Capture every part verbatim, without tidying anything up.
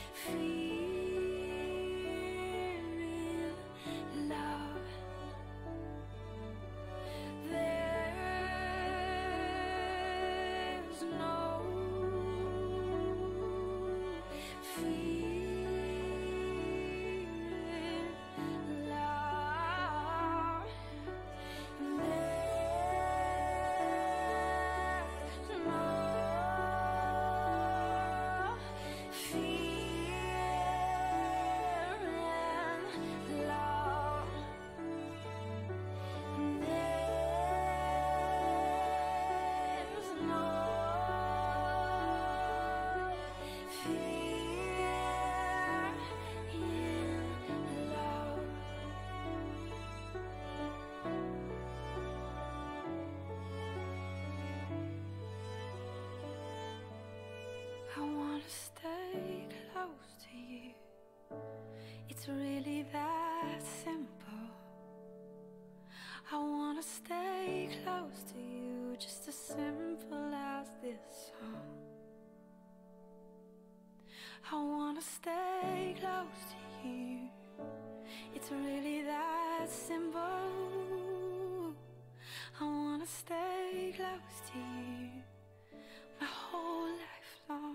I wanna stay close to you. It's really that simple. I wanna stay close to you, just as simple as this song. I wanna stay close to you. It's really that simple. I wanna stay close to you my whole life long.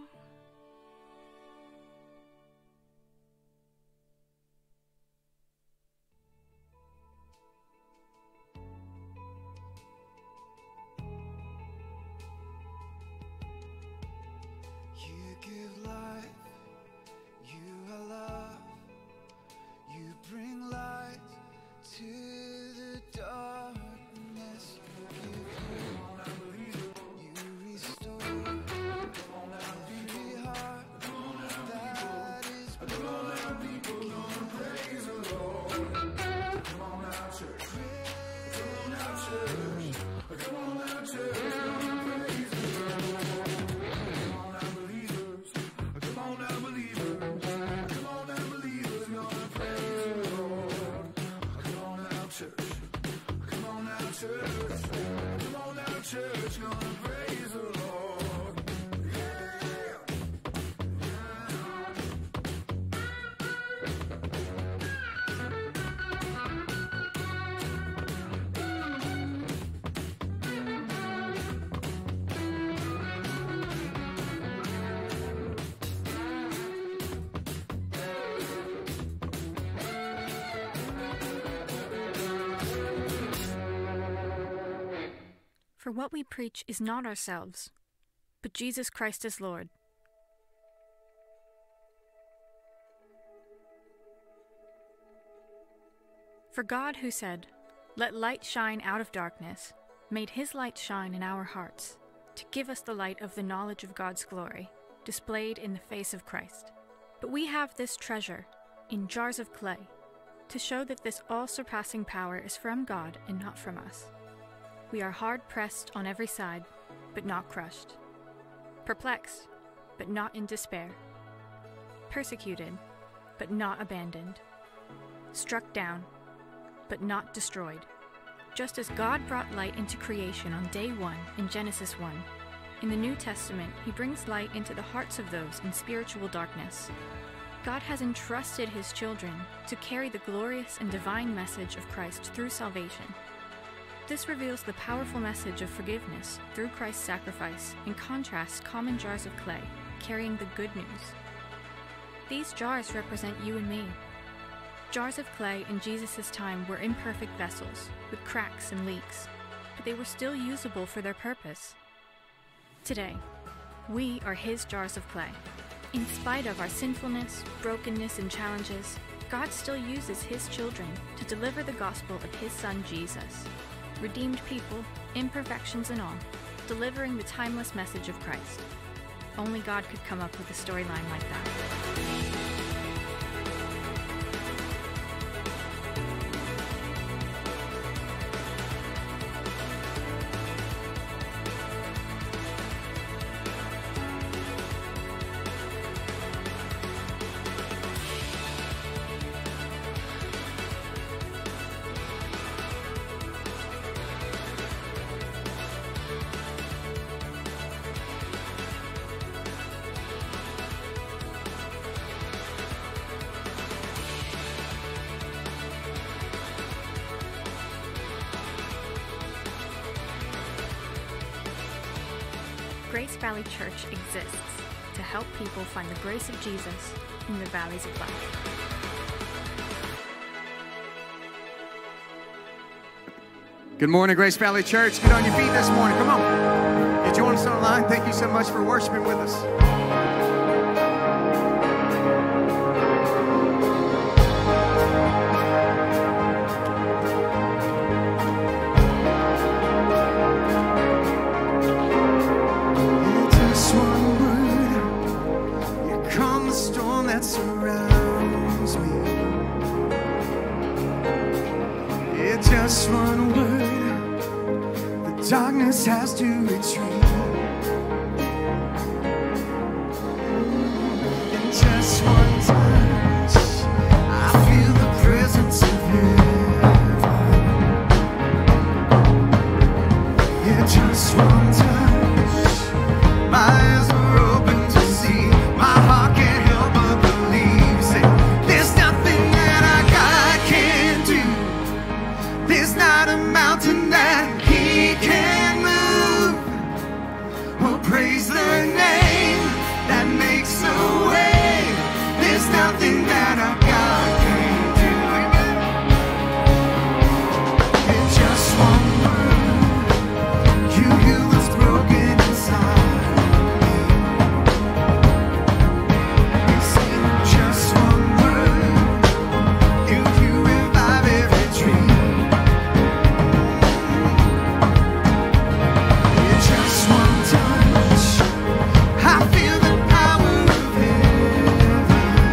You give life, you are love, you bring light to the darkness. You heal, you restore every heart that is broken. Come on now, praise the Lord. Come on now, church. Come on now, church. Come on now, church. Praise the Lord. Come on now, believers. Come on now, believers. Come on now, believers. Gonna praise the Lord. Come on now, church. Come on now, church. Come on now, church. Gonna praise the Lord. Yeah. For what we preach is not ourselves, but Jesus Christ as Lord. For God, who said, "Let light shine out of darkness," made his light shine in our hearts, to give us the light of the knowledge of God's glory, displayed in the face of Christ. But we have this treasure in jars of clay, to show that this all-surpassing power is from God and not from us. We are hard-pressed on every side, but not crushed. Perplexed, but not in despair. Persecuted, but not abandoned. Struck down, but not destroyed. Just as God brought light into creation on day one in Genesis one, in the New Testament he brings light into the hearts of those in spiritual darkness. God has entrusted his children to carry the glorious and divine message of Christ through salvation. This reveals the powerful message of forgiveness through Christ's sacrifice, in contrast common jars of clay, carrying the good news. These jars represent you and me. Jars of clay in Jesus' time were imperfect vessels, with cracks and leaks, but they were still usable for their purpose. Today, we are his jars of clay. In spite of our sinfulness, brokenness, and challenges, God still uses his children to deliver the gospel of his Son Jesus. Redeemed people, imperfections and all, delivering the timeless message of Christ. Only God could come up with a storyline like that. Grace Valley Church exists to help people find the grace of Jesus in the valleys of life. Good morning, Grace Valley Church. Get on your feet this morning. Come on. You join us online. Thank you so much for worshiping with us. Just one word, here comes the storm that surrounds me. It's just one word, the darkness has to retreat. In just one touch, I feel the presence of heaven. Yeah, just one touch, my eyes are open to see. My heart can't help but believe. Say, there's nothing that our God can't do. There's not a mountain that He can move. Oh, praise the name that makes a way. There's nothing that our God can't do. In just one word, you heal what's broken inside me. You say just one word, you you revive every dream. In just one touch, I feel the power of heaven.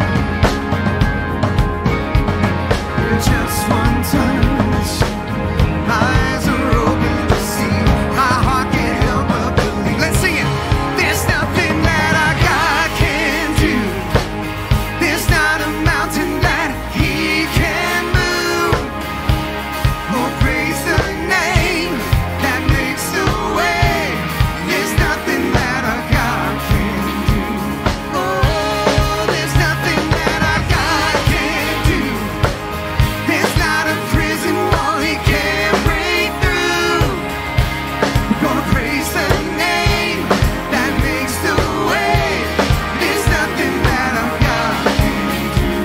In just one touch, my eyes are open to see. My heart can't help but believe. Let's sing it. There's nothing that our God can't do. There's not a mountain that He can move. Oh, praise the name that makes the way. There's nothing that our God can't do. Oh, there's nothing that our God can't do. There's not a prison wall He can't break through. We're gonna praise the name that makes the way. There's nothing that our God can't do.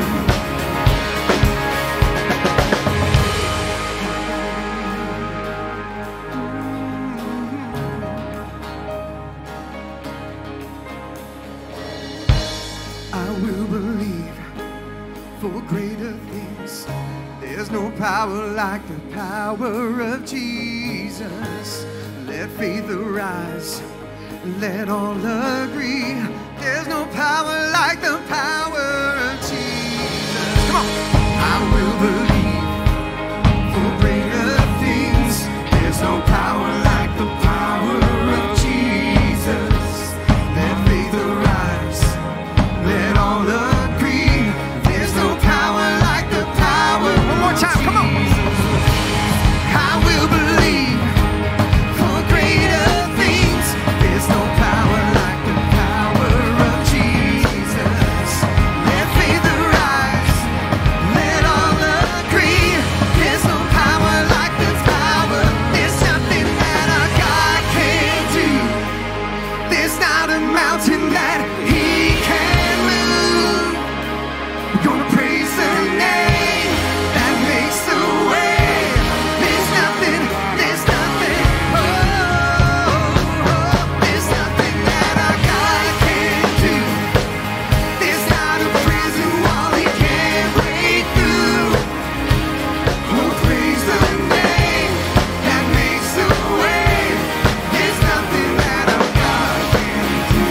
I will believe for greater things. There's no power like the power of Jesus. Let faith arise, let all agree. There's no power like the power of Jesus. Come on. I will believe for greater things. There's no power like the power of Jesus. Let faith arise, let all agree. There's no power like the power. One more time, come on. I will believe for greater things. There's no power like the power of Jesus. Let faith arise, let all agree. There's no power like the power. There's nothing that our God can't do. There's not a mountain that He can move. We're gonna praise the name that makes the way. There's nothing, there's nothing, oh, oh, there's nothing that our God can't do. There's not a prison wall He can't break through. Oh, praise the name that makes the way. There's nothing that our God can't do.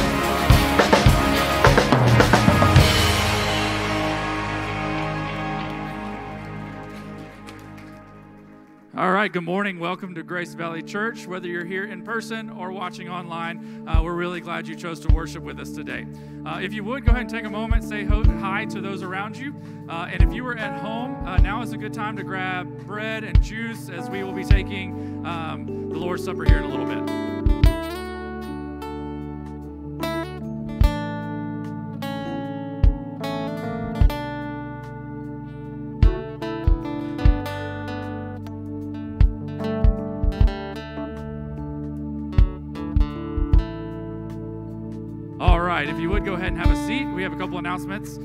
All right, good morning. Welcome to Grace Valley Church. Whether you're here in person or watching online, uh, we're really glad you chose to worship with us today. Uh, if you would, go ahead and take a moment, say ho- hi to those around you. Uh, and if you were at home, uh, now is a good time to grab bread and juice as we will be taking um, the Lord's Supper here in a little bit. right, if you would go ahead and have a seat, we have a couple announcements.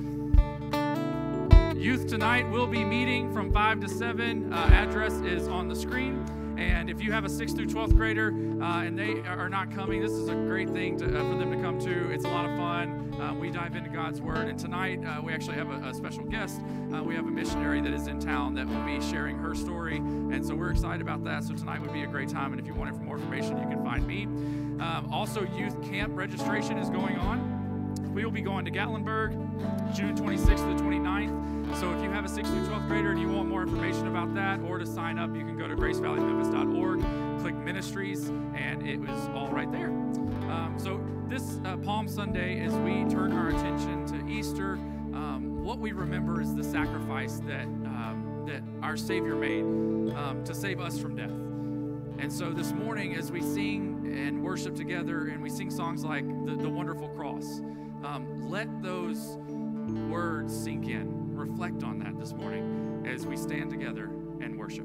Youth tonight will be meeting from five to seven. Uh, address is on the screen. And if you have a sixth through twelfth grader uh, and they are not coming, this is a great thing to, uh, for them to come to. It's a lot of fun. Uh, we dive into God's Word. And tonight uh, we actually have a, a special guest. Uh, we have a missionary that is in town that will be sharing her story. And so we're excited about that. So tonight would be a great time. And if you want more information, you can find me. Um, also, youth camp registration is going on. We will be going to Gatlinburg June twenty-sixth to the twenty-ninth. So if you have a sixth through twelfth grader and you want more information about that or to sign up, you can go to grace valley memphis dot org, click ministries, and it was all right there. Um, so this uh, Palm Sunday, as we turn our attention to Easter, um, what we remember is the sacrifice that, um, that our Savior made um, to save us from death. And so this morning, as we sing and worship together and we sing songs like The, the Wonderful Cross, um, let those words sink in. Reflect on that this morning as we stand together and worship.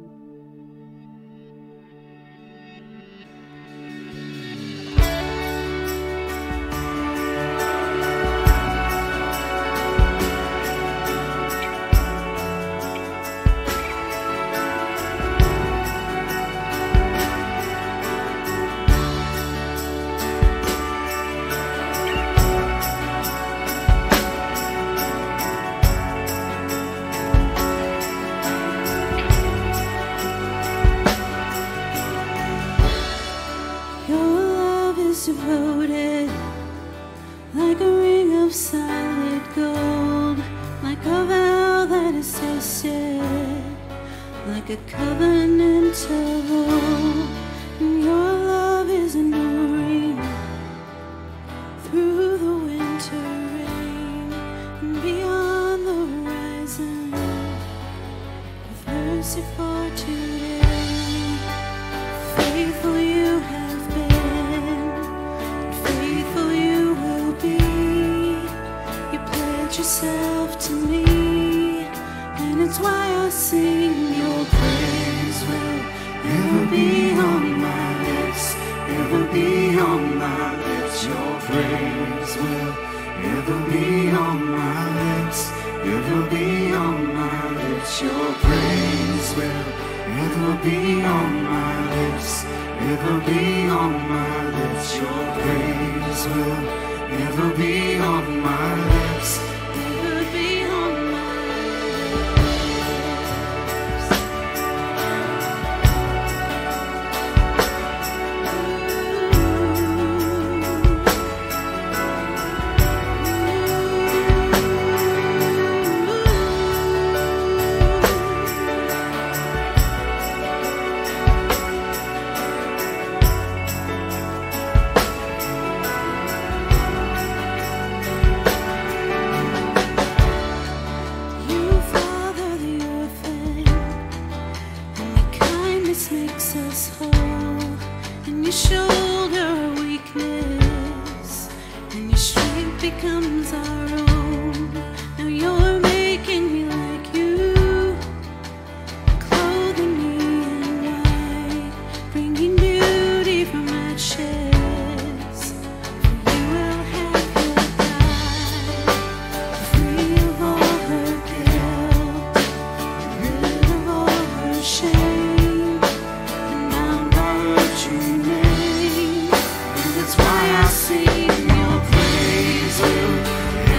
Devoted like a ring of solid gold, like a vow that is tested, like a covenant of old. And your love is enduring through the winter rain and beyond the horizon, with mercy for today. Faithful you have been. Yourself to me, and it's why I sing. Your praise will ever be on my lips, ever be on my lips. Your praise will ever be on my lips, ever be on my lips. Your praise will ever be on my lips, ever be on my lips. Your praise will ever be on my lips. That's why I sing. Your praise will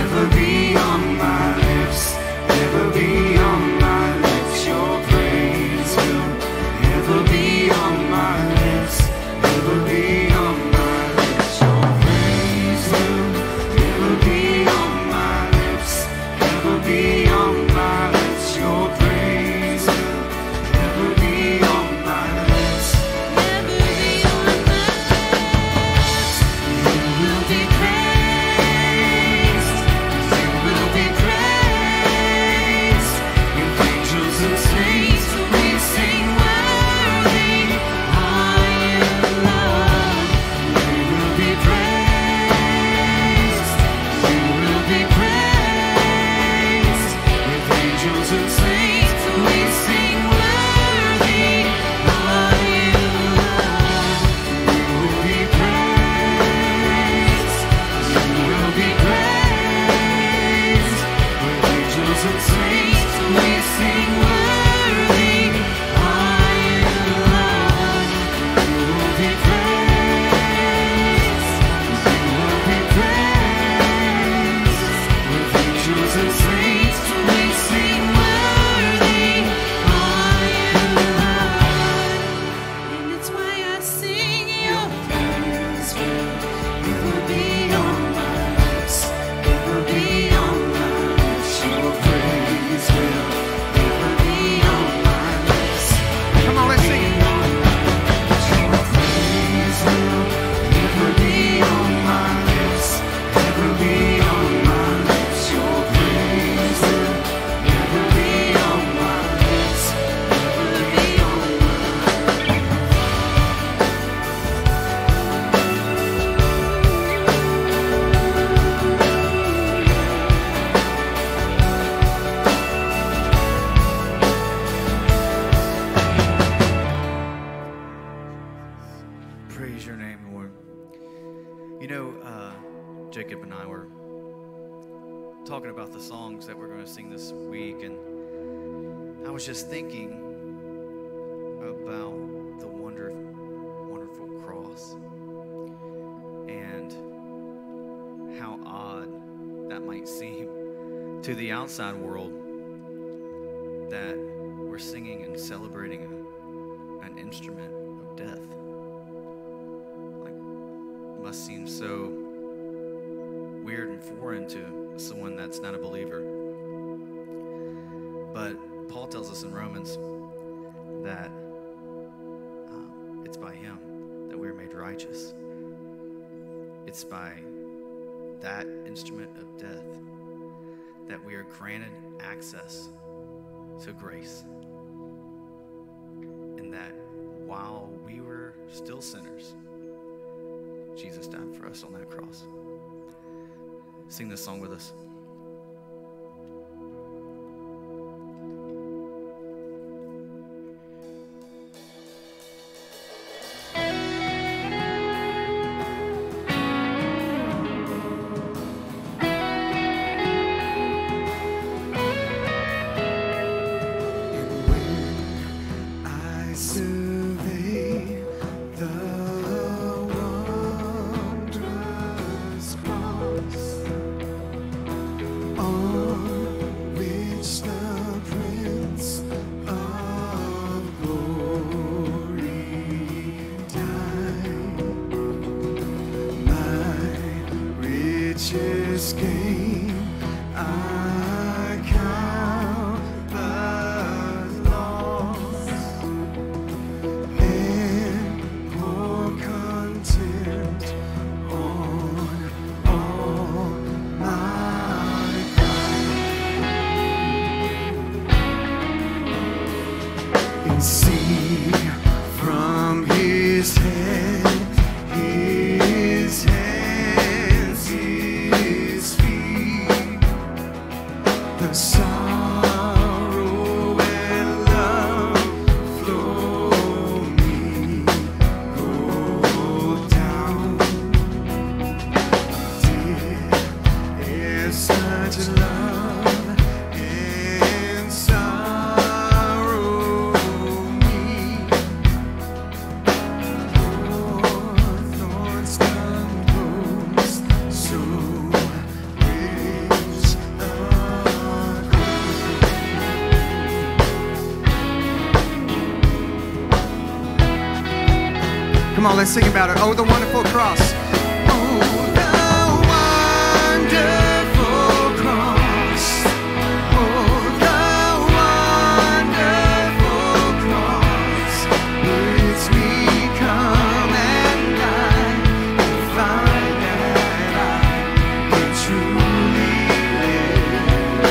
talking about the songs that we're going to sing this week, and I was just thinking about the wonder, wonderful cross and how odd that might seem to the outside world that we're singing and celebrating a, an instrument of death. Like, it must seem so weird and foreign to someone that's not a believer. But Paul tells us in Romans that um, it's by him that we're made righteous. It's by that instrument of death that we are granted access to grace. And that while we were still sinners, Jesus died for us on that cross. Sing this song with us. Come on, let's sing about it. Oh, the wonderful cross. Oh, the wonderful cross. Oh, the wonderful cross. It's me come and die and find that I can truly live.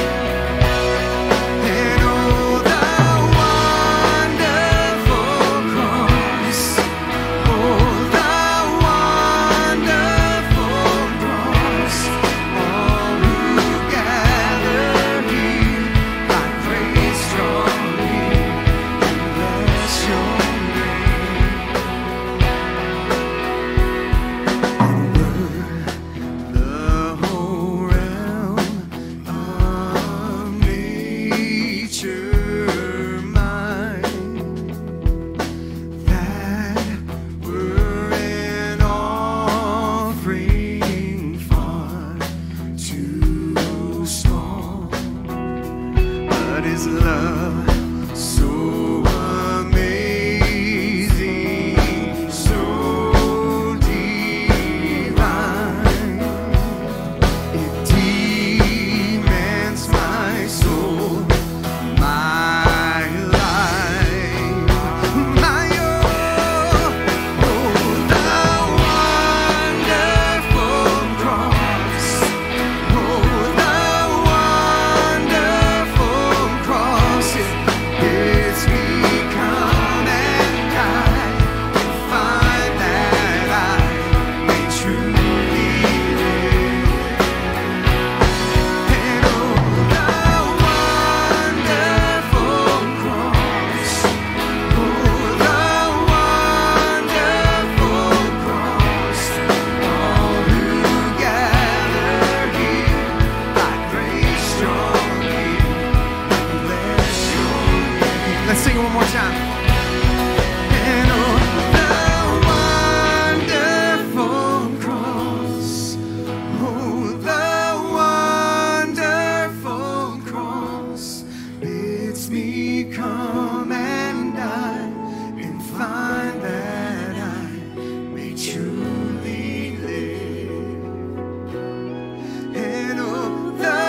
And oh, the wonderful cross. more time. And oh, the wonderful cross. Oh, the wonderful cross bids me come and die and find that I may truly live. And oh, the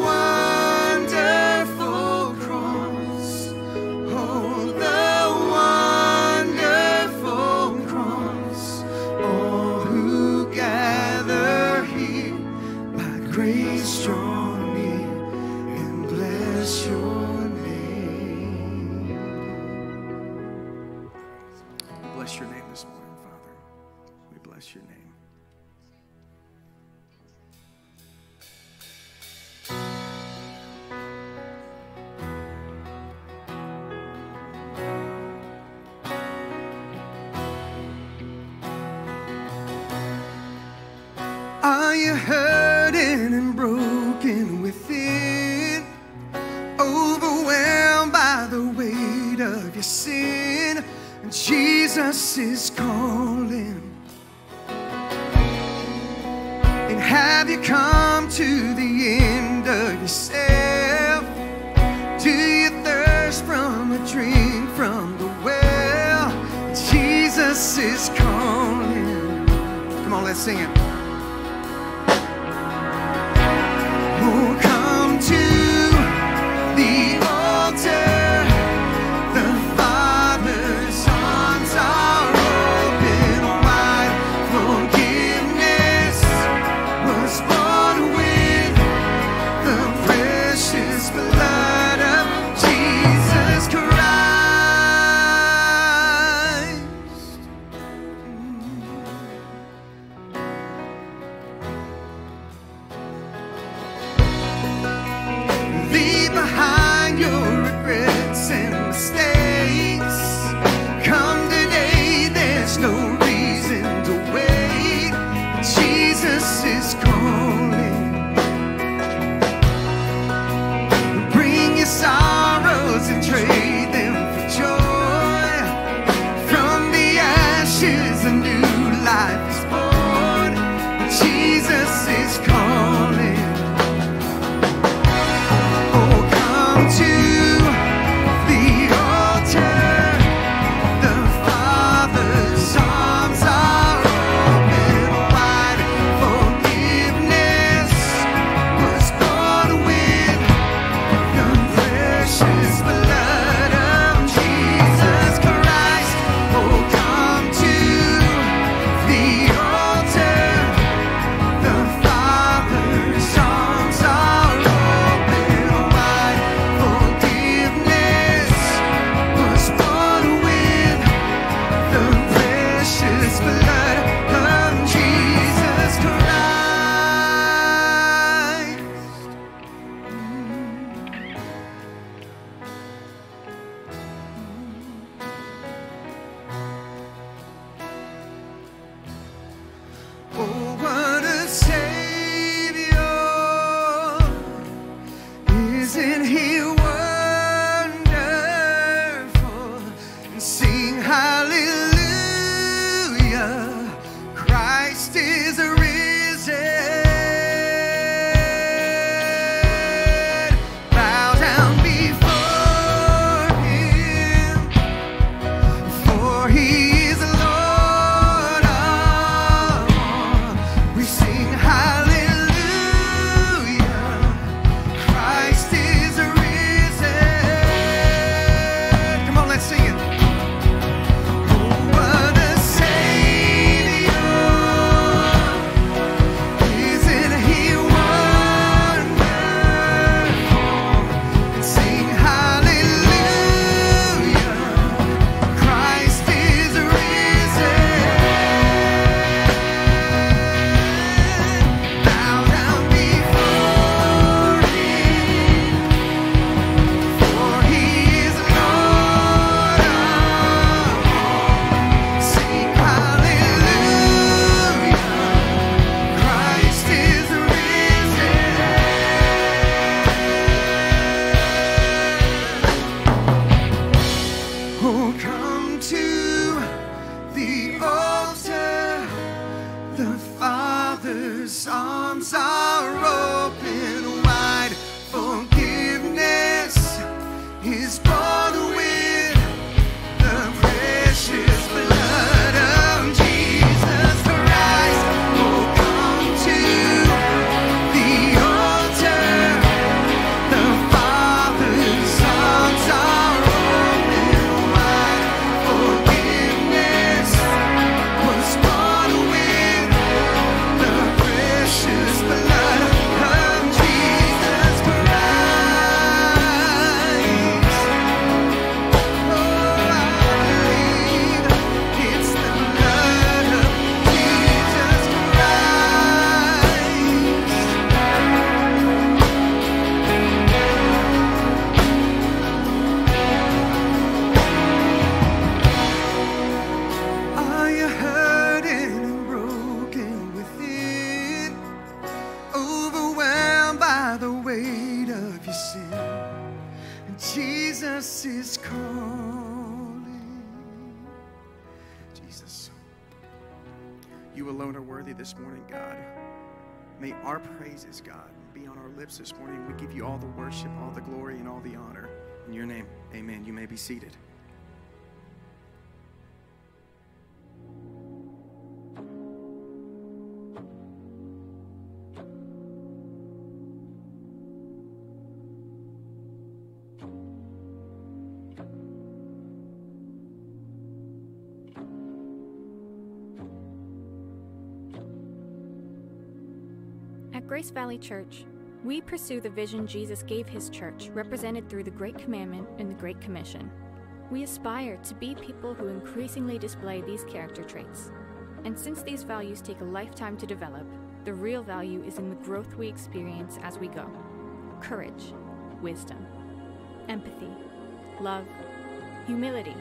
wonderful cross. Oh, the wonderful cross. All who gather here by grace draw near and bless your name. Bless your name this morning, Father. We bless your name. Are you hurting and broken within? Overwhelmed by the weight of your sin? Jesus is calling. And have you come to the end of yourself? Do you thirst from a drink from the well? Jesus is calling. Come on, let's sing it. Oh, come to the altar. The Father's arms are open wide. Forgiveness was born with the precious blood of Jesus Christ. Jesus is calling. Jesus, you alone are worthy this morning, God. May our praises, God, be on our lips this morning. We give you all the worship, all the glory, and all the honor. In your name, amen. You may be seated. At Grace Valley Church, we pursue the vision Jesus gave his church, represented through the Great Commandment and the Great Commission. We aspire to be people who increasingly display these character traits. And since these values take a lifetime to develop, the real value is in the growth we experience as we go. Courage, wisdom, empathy, love, humility.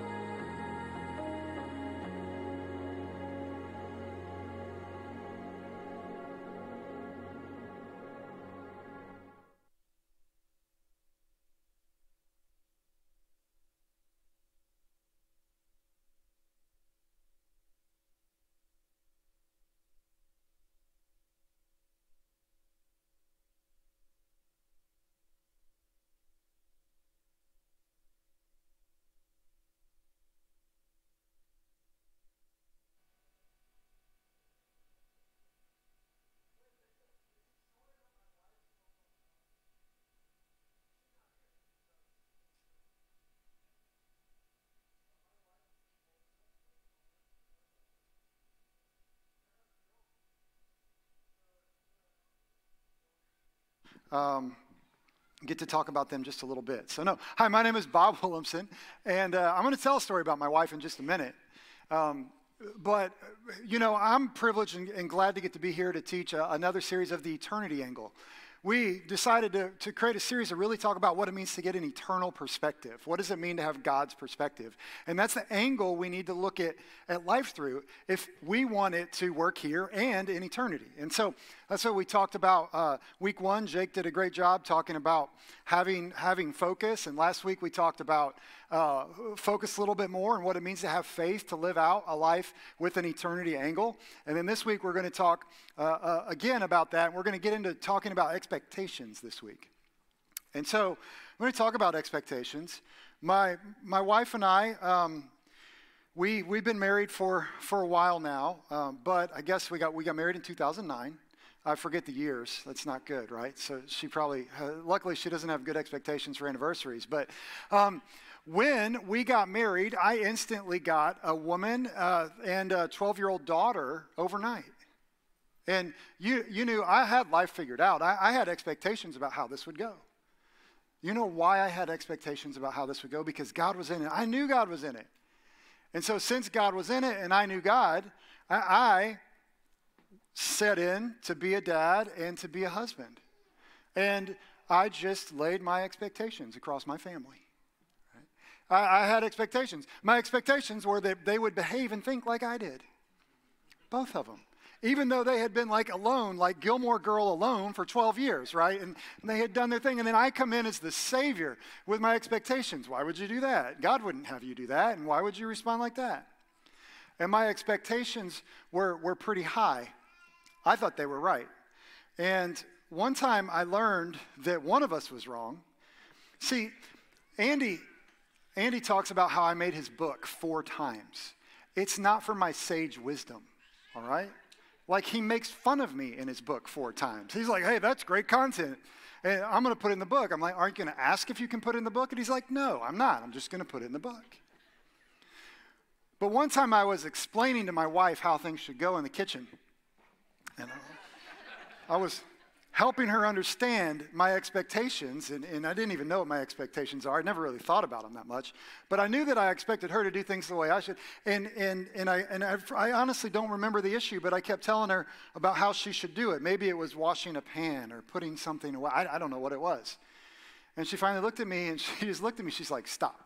Um, get to talk about them just a little bit. So no, hi, my name is Bob Willumsen, and uh, I'm going to tell a story about my wife in just a minute. Um, but, you know, I'm privileged and, and glad to get to be here to teach a, another series of the eternity angle. We decided to, to create a series to really talk about what it means to get an eternal perspective. What does it mean to have God's perspective? And that's the angle we need to look at, at life through if we want it to work here and in eternity. And so that's what we talked about uh, week one. Jake did a great job talking about having, having focus. And last week we talked about uh, focus a little bit more and what it means to have faith to live out a life with an eternity angle. And then this week we're going to talk uh, uh, again about that. And we're going to get into talking about expectations this week. And so we're going to talk about expectations. My my wife and I, um, we we've been married for for a while now, um, but I guess we got we got married in two thousand nine. I forget the years. That's not good, right? So she probably, uh, luckily, she doesn't have good expectations for anniversaries. But um, when we got married, I instantly got a woman uh, and a twelve-year-old daughter overnight. And you you knew I had life figured out. I, I had expectations about how this would go. You know why I had expectations about how this would go? Because God was in it. I knew God was in it. And so since God was in it and I knew God, I, I set in to be a dad and to be a husband. And I just laid my expectations across my family. Right? I, I had expectations. My expectations were that they would behave and think like I did. Both of them. Even though they had been like alone, like Gilmore Girl alone for twelve years, right? And, and they had done their thing. And then I come in as the Savior with my expectations. Why would you do that? God wouldn't have you do that. And why would you respond like that? And my expectations were, were pretty high. I thought they were right. And one time I learned that one of us was wrong. See, Andy, Andy talks about how I made his book four times. It's not for my sage wisdom, all right? Like, he makes fun of me in his book four times. He's like, hey, that's great content. And I'm going to put it in the book. I'm like, aren't you going to ask if you can put it in the book? And he's like, no, I'm not. I'm just going to put it in the book. But one time I was explaining to my wife how things should go in the kitchen. And I was helping her understand my expectations, and, and I didn't even know what my expectations are. I never really thought about them that much, but I knew that I expected her to do things the way I should, and and and I and I, I honestly don't remember the issue, but I kept telling her about how she should do it. Maybe it was washing a pan or putting something away. I, I don't know what it was. And she finally looked at me, and she just looked at me. She's like, "Stop.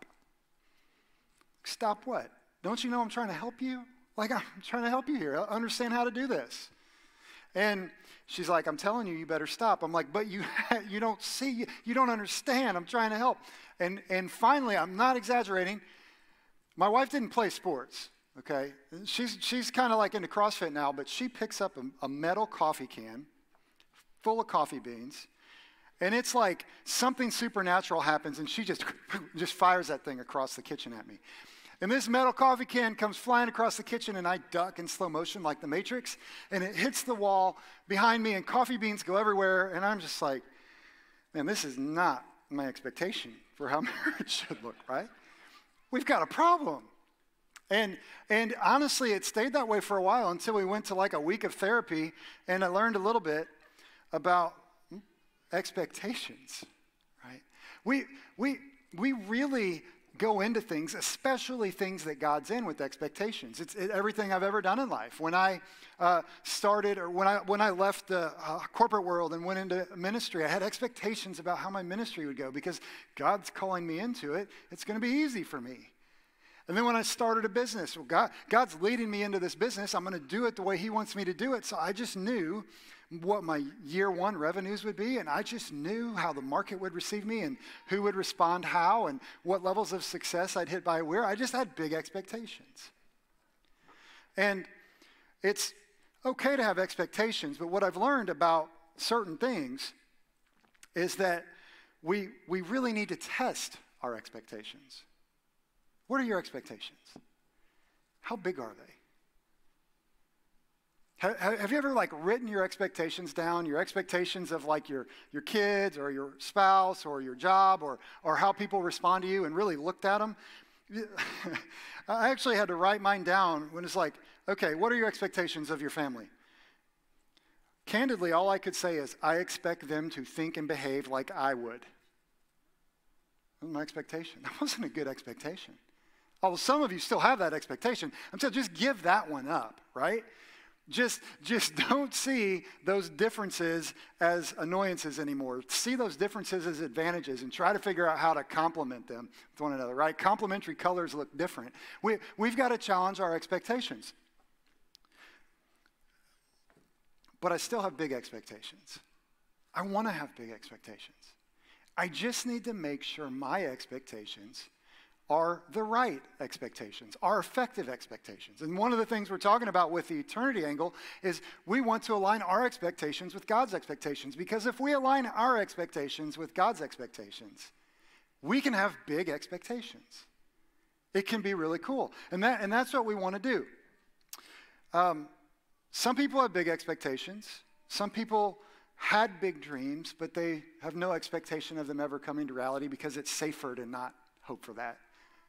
Stop what? Don't you know I'm trying to help you? Like, I'm trying to help you here. I understand how to do this." And she's like, I'm telling you, you better stop. I'm like, but you you don't see, you don't understand. I'm trying to help. And and finally, I'm not exaggerating, my wife didn't play sports, okay? She's she's kind of like into CrossFit now, but she picks up a, a metal coffee can full of coffee beans, and it's like something supernatural happens, and she just just fires that thing across the kitchen at me. And this metal coffee can comes flying across the kitchen, and I duck in slow motion like the Matrix, and it hits the wall behind me, and coffee beans go everywhere, and I'm just like, man, this is not my expectation for how marriage should look, right? We've got a problem. And and honestly, it stayed that way for a while until we went to like a week of therapy, and I learned a little bit about expectations, right? We we we really go into things, especially things that God's in, with expectations. It's it, everything I've ever done in life. When I uh, started, or when I when I left the uh, corporate world and went into ministry, I had expectations about how my ministry would go because God's calling me into it. It's going to be easy for me. And then when I started a business, well, God, God's leading me into this business. I'm going to do it the way He wants me to do it. So I just knew what my year one revenues would be, and I just knew how the market would receive me and who would respond how and what levels of success I'd hit by where. I just had big expectations. And it's okay to have expectations, but what I've learned about certain things is that we, we really need to test our expectations. What are your expectations? How big are they? Have you ever like written your expectations down, your expectations of like your, your kids or your spouse or your job or, or how people respond to you, and really looked at them? I actually had to write mine down when it's like, okay, what are your expectations of your family? Candidly, all I could say is, I expect them to think and behave like I would. That was my expectation. That wasn't a good expectation. Although some of you still have that expectation. I'm saying just give that one up, right? Just, just don't see those differences as annoyances anymore. See those differences as advantages and try to figure out how to complement them with one another, right? Complementary colors look different. We, we've got to challenge our expectations. But I still have big expectations. I want to have big expectations. I just need to make sure my expectations are the right expectations, are effective expectations. And one of the things we're talking about with the eternity angle is we want to align our expectations with God's expectations, because if we align our expectations with God's expectations, we can have big expectations. It can be really cool. And that and that's what we want to do. Um, some people have big expectations. Some people had big dreams, but they have no expectation of them ever coming to reality because it's safer to not hope for that.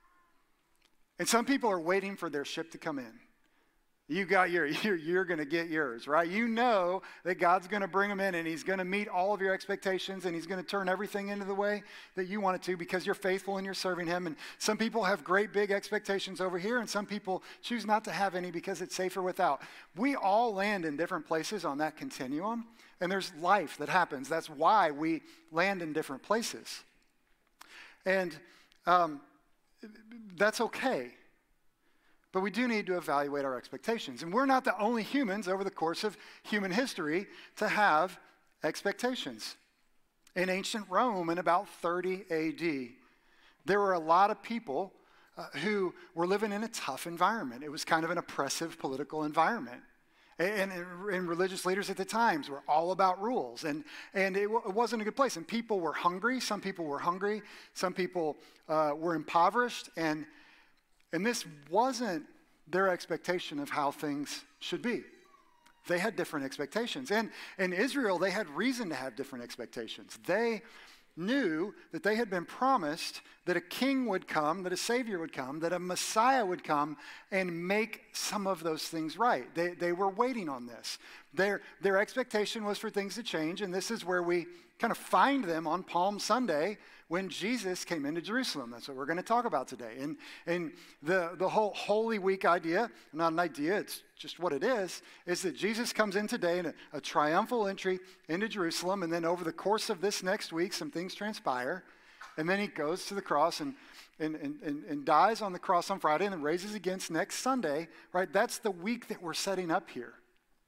And some people are waiting for their ship to come in. You got your, you're, you're going to get yours, right? You know that God's going to bring them in, and He's going to meet all of your expectations, and He's going to turn everything into the way that you want it to because you're faithful and you're serving Him. And some people have great big expectations over here, and some people choose not to have any because it's safer without. We all land in different places on that continuum, and there's life that happens. That's why we land in different places. And um, that's okay. But we do need to evaluate our expectations. And we're not the only humans over the course of human history to have expectations. In ancient Rome, in about thirty A D, there were a lot of people uh, who were living in a tough environment. It was kind of an oppressive political environment. And, and, and religious leaders at the times were all about rules. And, and it, w- it wasn't a good place. And people were hungry. Some people were hungry. Some people uh, were impoverished. And And this wasn't their expectation of how things should be. They had different expectations. And in Israel, they had reason to have different expectations. They knew that they had been promised that a king would come, that a savior would come, that a Messiah would come and make some of those things right. They, they were waiting on this. Their, their expectation was for things to change, and this is where we kind of find them on Palm Sunday when Jesus came into Jerusalem. That's what we're going to talk about today. And, and the, the whole Holy Week idea, not an idea, it's just what it is, is that Jesus comes in today in a, a triumphal entry into Jerusalem, and then over the course of this next week, some things transpire, and then He goes to the cross and, and, and, and, and dies on the cross on Friday and then raises again next Sunday, right? That's the week that we're setting up here.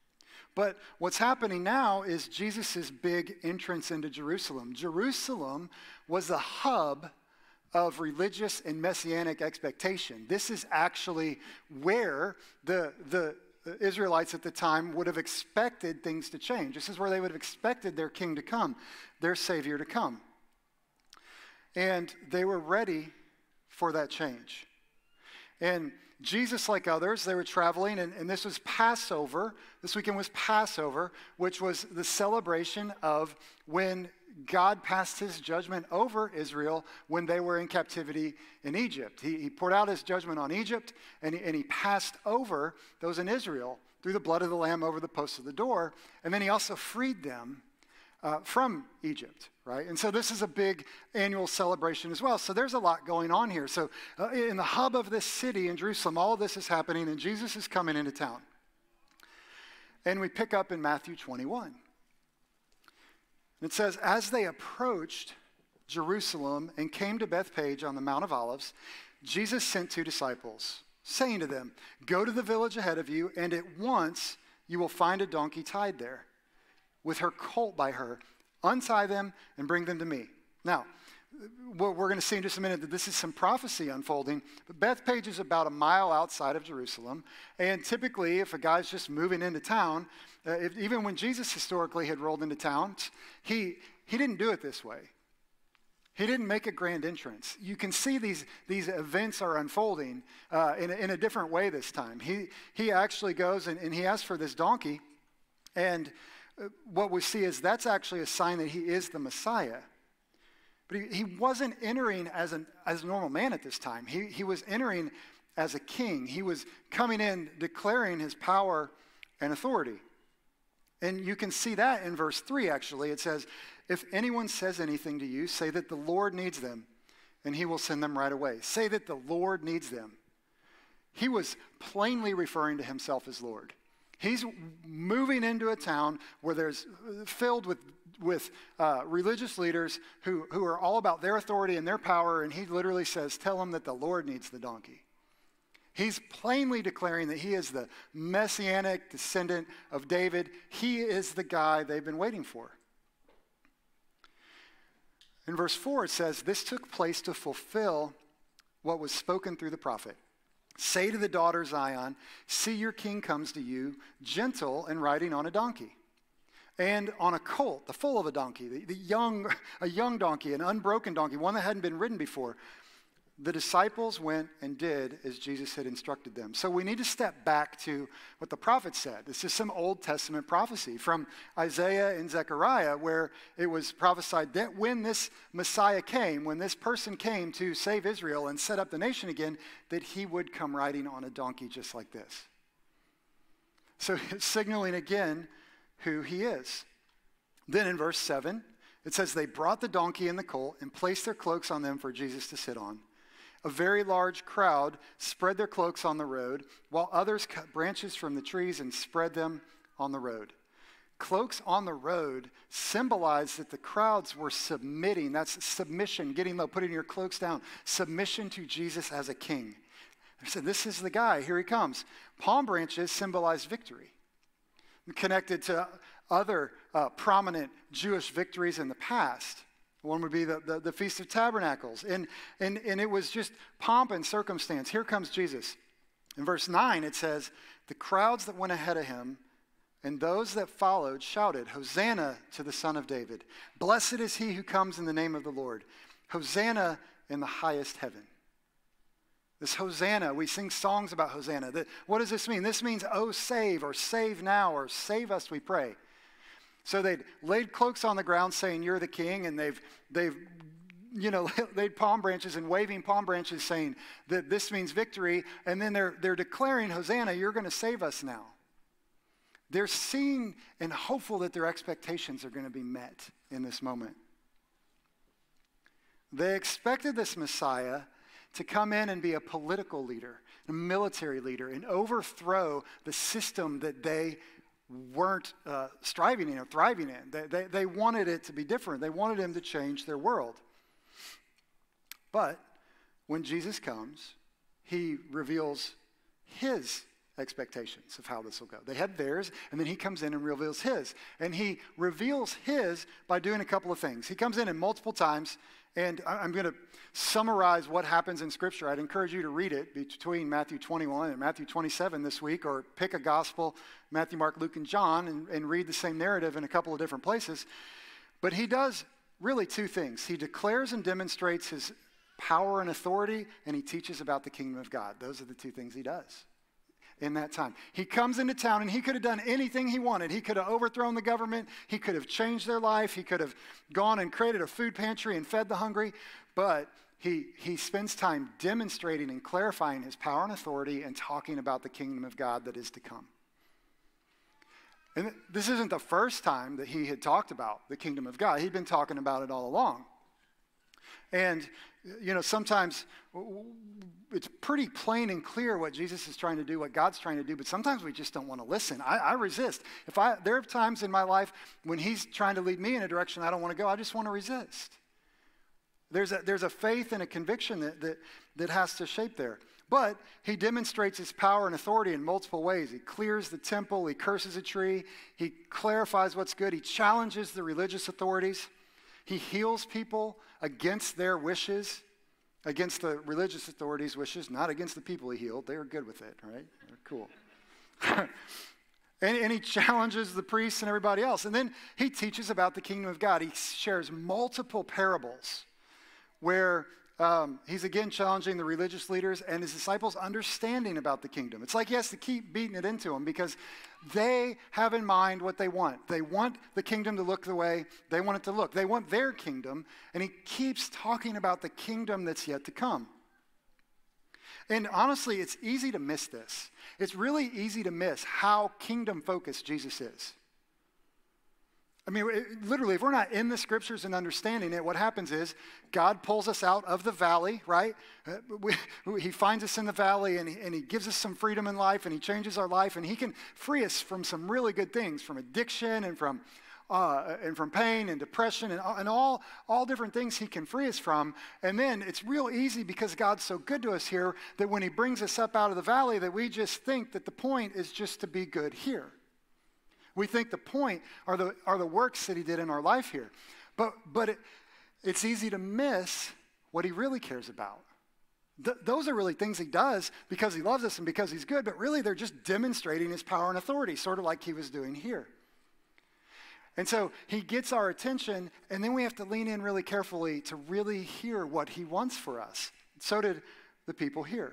But what's happening now is Jesus' big entrance into Jerusalem. Jerusalem was the hub of religious and messianic expectation. This is actually where the, the Israelites at the time would have expected things to change. This is where they would have expected their king to come, their savior to come. And they were ready for that change. And Jesus, like others, they were traveling, and, and this was Passover. This weekend was Passover, which was the celebration of when God passed his judgment over Israel when they were in captivity in Egypt. He, he poured out his judgment on Egypt, and he, and he passed over those in Israel through the blood of the Lamb over the posts of the door, and then he also freed them uh, from Egypt, right? And so this is a big annual celebration as well. So there's a lot going on here. So uh, in the hub of this city in Jerusalem, all of this is happening, and Jesus is coming into town. And we pick up in Matthew twenty-one. It says, as they approached Jerusalem and came to Bethphage on the Mount of Olives, Jesus sent two disciples, saying to them, go to the village ahead of you, and at once you will find a donkey tied there, with her colt by her. Untie them and bring them to me. Now, we're going to see in just a minute that this is some prophecy unfolding. But Bethphage is about a mile outside of Jerusalem. And typically, if a guy's just moving into town, uh, if, even when Jesus historically had rolled into town, he, he didn't do it this way. He didn't make a grand entrance. You can see these, these events are unfolding uh, in, a, in a different way this time. He, he actually goes and, and he asks for this donkey. And what we see is that's actually a sign that he is the Messiah. But he, he wasn't entering as, an, as a normal man at this time. He, he was entering as a king. He was coming in declaring his power and authority. And you can see that in verse three, actually. It says, if anyone says anything to you, say that the Lord needs them, and he will send them right away. Say that the Lord needs them. He was plainly referring to himself as Lord. He's moving into a town where there's filled with, with uh, religious leaders who, who are all about their authority and their power, and he literally says, tell them that the Lord needs the donkey. He's plainly declaring that he is the messianic descendant of David. He is the guy they've been waiting for. In verse four, it says, this took place to fulfill what was spoken through the prophet. Say to the daughter Zion, see your king comes to you, gentle and riding on a donkey, and on a colt, the foal of a donkey, the, the young, a young donkey, an unbroken donkey, one that hadn't been ridden before. The disciples went and did as Jesus had instructed them. So we need to step back to what the prophet said. This is some Old Testament prophecy from Isaiah and Zechariah, where it was prophesied that when this Messiah came, when this person came to save Israel and set up the nation again, that he would come riding on a donkey just like this. So it's signaling again who he is. Then in verse seven, it says, they brought the donkey and the colt and placed their cloaks on them for Jesus to sit on. A very large crowd spread their cloaks on the road, while others cut branches from the trees and spread them on the road. Cloaks on the road symbolize that the crowds were submitting. That's submission, getting low, putting your cloaks down. Submission to Jesus as a king. They said, this is the guy. Here he comes. Palm branches symbolize victory. Connected to other uh, prominent Jewish victories in the past. One would be the, the, the Feast of Tabernacles. And, and, and it was just pomp and circumstance. Here comes Jesus. In verse nine, it says, the crowds that went ahead of him and those that followed shouted, Hosanna to the Son of David. Blessed is he who comes in the name of the Lord. Hosanna in the highest heaven. This Hosanna, we sing songs about Hosanna. The, what does this mean? This means, oh, save, or save now, or save us, we pray. So they'd laid cloaks on the ground saying, you're the king, and they've, they've you know, laid palm branches and waving palm branches saying that this means victory, and then they're, they're declaring, Hosanna, you're going to save us now. They're seeing and hopeful that their expectations are going to be met in this moment. They expected this Messiah to come in and be a political leader, a military leader, and overthrow the system that they weren't uh, striving in or thriving in. They, they, they wanted it to be different. They wanted him to change their world. But when Jesus comes, he reveals his expectations of how this will go. They had theirs, and then he comes in and reveals his. And he reveals his by doing a couple of things. He comes in and multiple times, and I'm going to summarize what happens in Scripture. I'd encourage you to read it between Matthew twenty-one and Matthew twenty-seven this week, or pick a gospel, Matthew, Mark, Luke, and John, and, and read the same narrative in a couple of different places. But he does really two things. He declares and demonstrates his power and authority, and he teaches about the kingdom of God. Those are the two things he does in that time. He comes into town, and he could have done anything he wanted. He could have overthrown the government. He could have changed their life. He could have gone and created a food pantry and fed the hungry. But he, he spends time demonstrating and clarifying his power and authority and talking about the kingdom of God that is to come. And this isn't the first time that he had talked about the kingdom of God. He'd been talking about it all along. And, you know, sometimes it's pretty plain and clear what Jesus is trying to do, what God's trying to do, but sometimes we just don't want to listen. I, I resist. If I, there are times in my life when he's trying to lead me in a direction I don't want to go, I just want to resist. There's a, there's a faith and a conviction that, that, that has to shape there. But he demonstrates his power and authority in multiple ways. He clears the temple. He curses a tree. He clarifies what's good. He challenges the religious authorities. He heals people against their wishes, against the religious authorities' wishes, not against the people he healed. They were good with it, right? They're cool. and, and he challenges the priests and everybody else. And then he teaches about the kingdom of God. He shares multiple parables where um, he's again challenging the religious leaders and his disciples' understanding about the kingdom. It's like he has to keep beating it into them because they have in mind what they want. They want the kingdom to look the way they want it to look. They want their kingdom, and he keeps talking about the kingdom that's yet to come. And honestly, it's easy to miss this. It's really easy to miss how kingdom-focused Jesus is. I mean, it, literally, if we're not in the scriptures and understanding it, what happens is God pulls us out of the valley, right? Uh, we, he finds us in the valley, and he, and he gives us some freedom in life, and he changes our life, and he can free us from some really good things, from addiction and from uh, and from pain and depression and, and all, all different things he can free us from. And then it's real easy because God's so good to us here that when he brings us up out of the valley that we just think that the point is just to be good here. We think the point are the, are the works that he did in our life here. But, but it, it's easy to miss what he really cares about. Th- those are really things he does because he loves us and because he's good, but really they're just demonstrating his power and authority, sort of like he was doing here. And so he gets our attention, and then we have to lean in really carefully to really hear what he wants for us. So did the people here.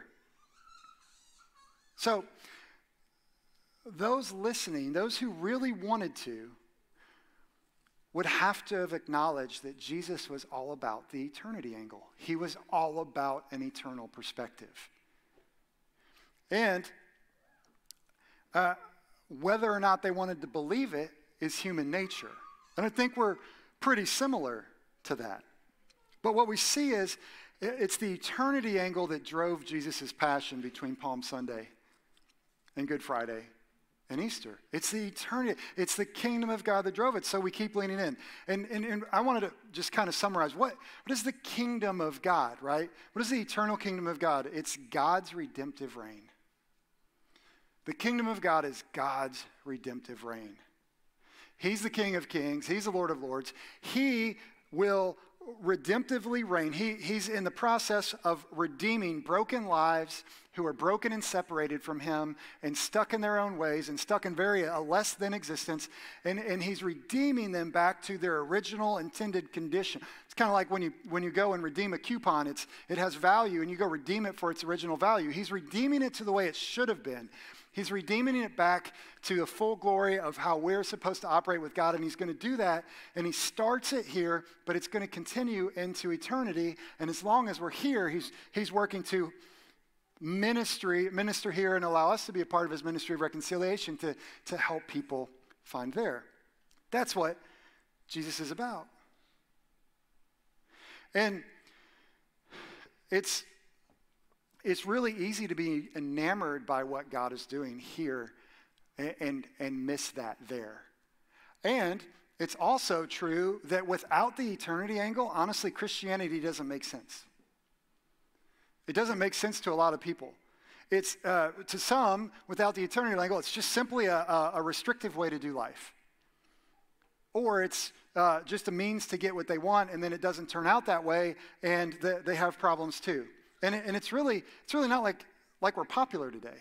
So those listening, those who really wanted to, would have to have acknowledged that Jesus was all about the eternity angle. He was all about an eternal perspective. And uh, whether or not they wanted to believe it is human nature. And I think we're pretty similar to that. But what we see is it's the eternity angle that drove Jesus' passion between Palm Sunday and Good Friday and Easter. It's the eternity. It's the kingdom of God that drove it, so we keep leaning in. And, and, and I wanted to just kind of summarize, what, what is the kingdom of God, right? What is the eternal kingdom of God? It's God's redemptive reign. The kingdom of God is God's redemptive reign. He's the King of Kings. He's the Lord of Lords. He will redemptively reign. He, he's in the process of redeeming broken lives who are broken and separated from him and stuck in their own ways and stuck in very a less than existence. And, and he's redeeming them back to their original intended condition. It's kind of like when you when you go and redeem a coupon, it's it has value and you go redeem it for its original value. He's redeeming it to the way it should have been. He's redeeming it back to the full glory of how we're supposed to operate with God, and he's going to do that, and he starts it here, but it's going to continue into eternity, and as long as we're here, he's, he's working to ministry, minister here and allow us to be a part of his ministry of reconciliation to, to help people find there. That's what Jesus is about. And it's... It's really easy to be enamored by what God is doing here and, and, and miss that there. And it's also true that without the eternity angle, honestly, Christianity doesn't make sense. It doesn't make sense to a lot of people. It's, uh, to some, without the eternity angle, it's just simply a, a, a restrictive way to do life. Or it's uh, just a means to get what they want, and then it doesn't turn out that way, and the, they have problems too. And, it, and it's really it's really not like, like we're popular today.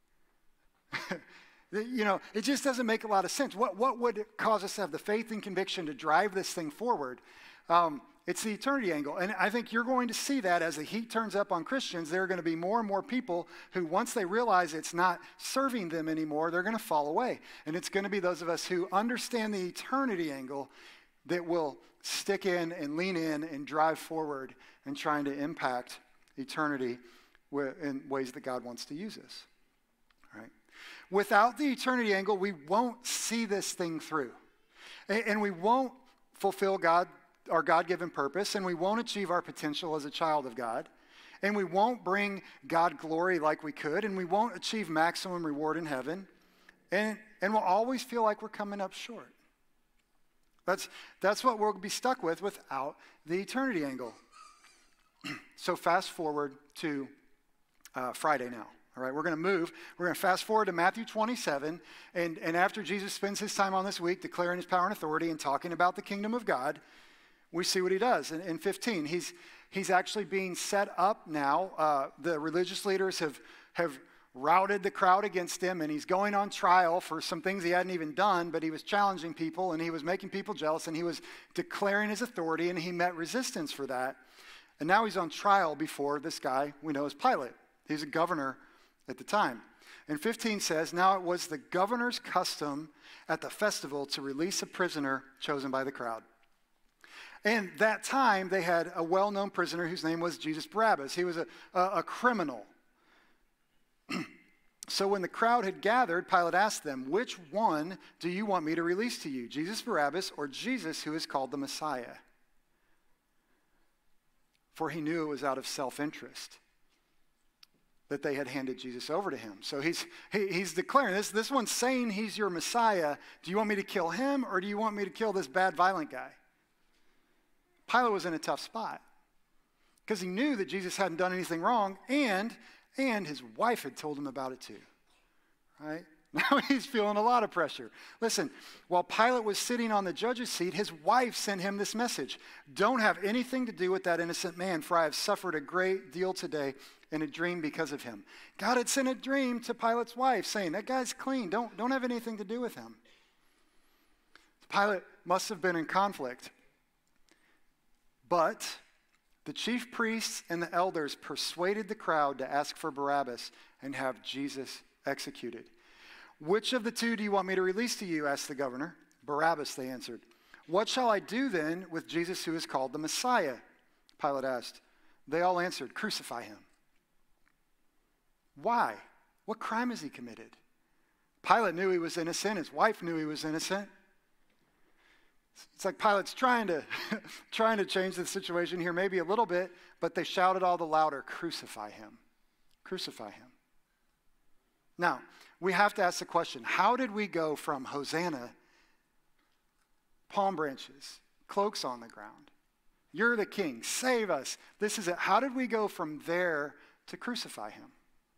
You know, it just doesn't make a lot of sense. What, what would cause us to have the faith and conviction to drive this thing forward? Um, it's the eternity angle. And I think you're going to see that as the heat turns up on Christians, there are going to be more and more people who, once they realize it's not serving them anymore, they're going to fall away. And it's going to be those of us who understand the eternity angle that will stick in and lean in and drive forward and trying to impact eternity in ways that God wants to use us. All right? Without the eternity angle, we won't see this thing through. And we won't fulfill God, our God-given purpose, and we won't achieve our potential as a child of God, and we won't bring God glory like we could, and we won't achieve maximum reward in heaven, and, and we'll always feel like we're coming up short. That's, that's what we'll be stuck with without the eternity angle. So fast forward to uh, Friday now. All right, we're going to move. We're going to fast forward to Matthew twenty-seven, and, and after Jesus spends his time on this week declaring his power and authority and talking about the kingdom of God, we see what he does. In, in fifteen, he's, he's actually being set up now. Uh, the religious leaders have, have routed the crowd against him, and he's going on trial for some things he hadn't even done, but he was challenging people, and he was making people jealous, and he was declaring his authority, and he met resistance for that. And now he's on trial before this guy we know as Pilate. He's a governor at the time. And fifteen says, now it was the governor's custom at the festival to release a prisoner chosen by the crowd. And that time they had a well-known prisoner whose name was Jesus Barabbas. He was a, a, a criminal. So when the crowd had gathered, Pilate asked them, which one do you want me to release to you, Jesus Barabbas or Jesus who is called the Messiah? For he knew it was out of self-interest that they had handed Jesus over to him. So he's, he, he's declaring this. This one's saying he's your Messiah. Do you want me to kill him, or do you want me to kill this bad, violent guy? Pilate was in a tough spot because he knew that Jesus hadn't done anything wrong, and, and his wife had told him about it too, right? Now he's feeling a lot of pressure. Listen, while Pilate was sitting on the judge's seat, his wife sent him this message. Don't have anything to do with that innocent man, for I have suffered a great deal today in a dream because of him. God had sent a dream to Pilate's wife saying, that guy's clean. Don't, don't have anything to do with him. Pilate must have been in conflict. But the chief priests and the elders persuaded the crowd to ask for Barabbas and have Jesus executed. Which of the two do you want me to release to you? Asked the governor. Barabbas, they answered. What shall I do then with Jesus who is called the Messiah? Pilate asked. They all answered, crucify him. Why? What crime has he committed? Pilate knew he was innocent. His wife knew he was innocent. It's like Pilate's trying to, trying to change the situation here maybe a little bit, but they shouted all the louder, crucify him. Crucify him. Now, we have to ask the question, how did we go from Hosanna, palm branches, cloaks on the ground, you're the king, save us, this is it. How did we go from there to crucify him?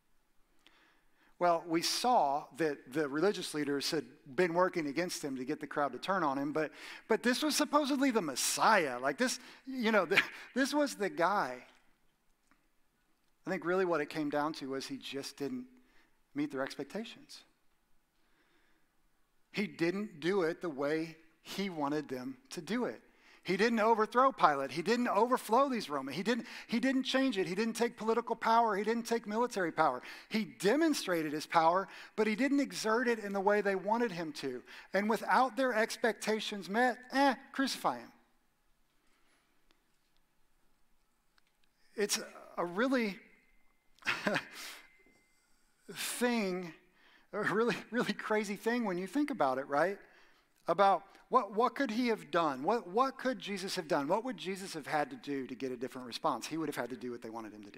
Well, we saw that the religious leaders had been working against him to get the crowd to turn on him, but, but this was supposedly the Messiah. Like this, you know, the, this was the guy. I think really what it came down to was he just didn't meet their expectations. He didn't do it the way he wanted them to do it. He didn't overthrow Pilate. He didn't overflow these Romans. He didn't, he didn't change it. He didn't take political power. He didn't take military power. He demonstrated his power, but he didn't exert it in the way they wanted him to. And without their expectations met, eh, crucify him. It's a really thing, a really, really crazy thing when you think about it, right? About what, what could he have done? What, what could Jesus have done? What would Jesus have had to do to get a different response? He would have had to do what they wanted him to do.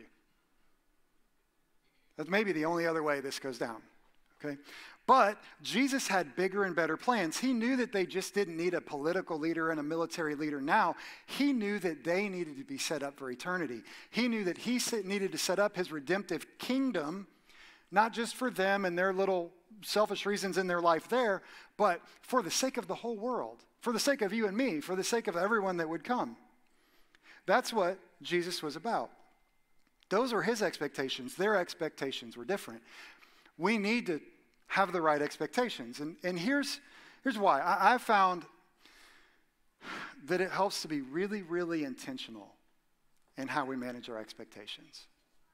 That's maybe the only other way this goes down, okay? But Jesus had bigger and better plans. He knew that they just didn't need a political leader and a military leader now. He knew that they needed to be set up for eternity. He knew that he needed to set up his redemptive kingdom not just for them and their little selfish reasons in their life there, but for the sake of the whole world, for the sake of you and me, for the sake of everyone that would come. That's what Jesus was about. Those were his expectations. Their expectations were different. We need to have the right expectations. And, and here's, here's why. I, I've found that it helps to be really, really intentional in how we manage our expectations.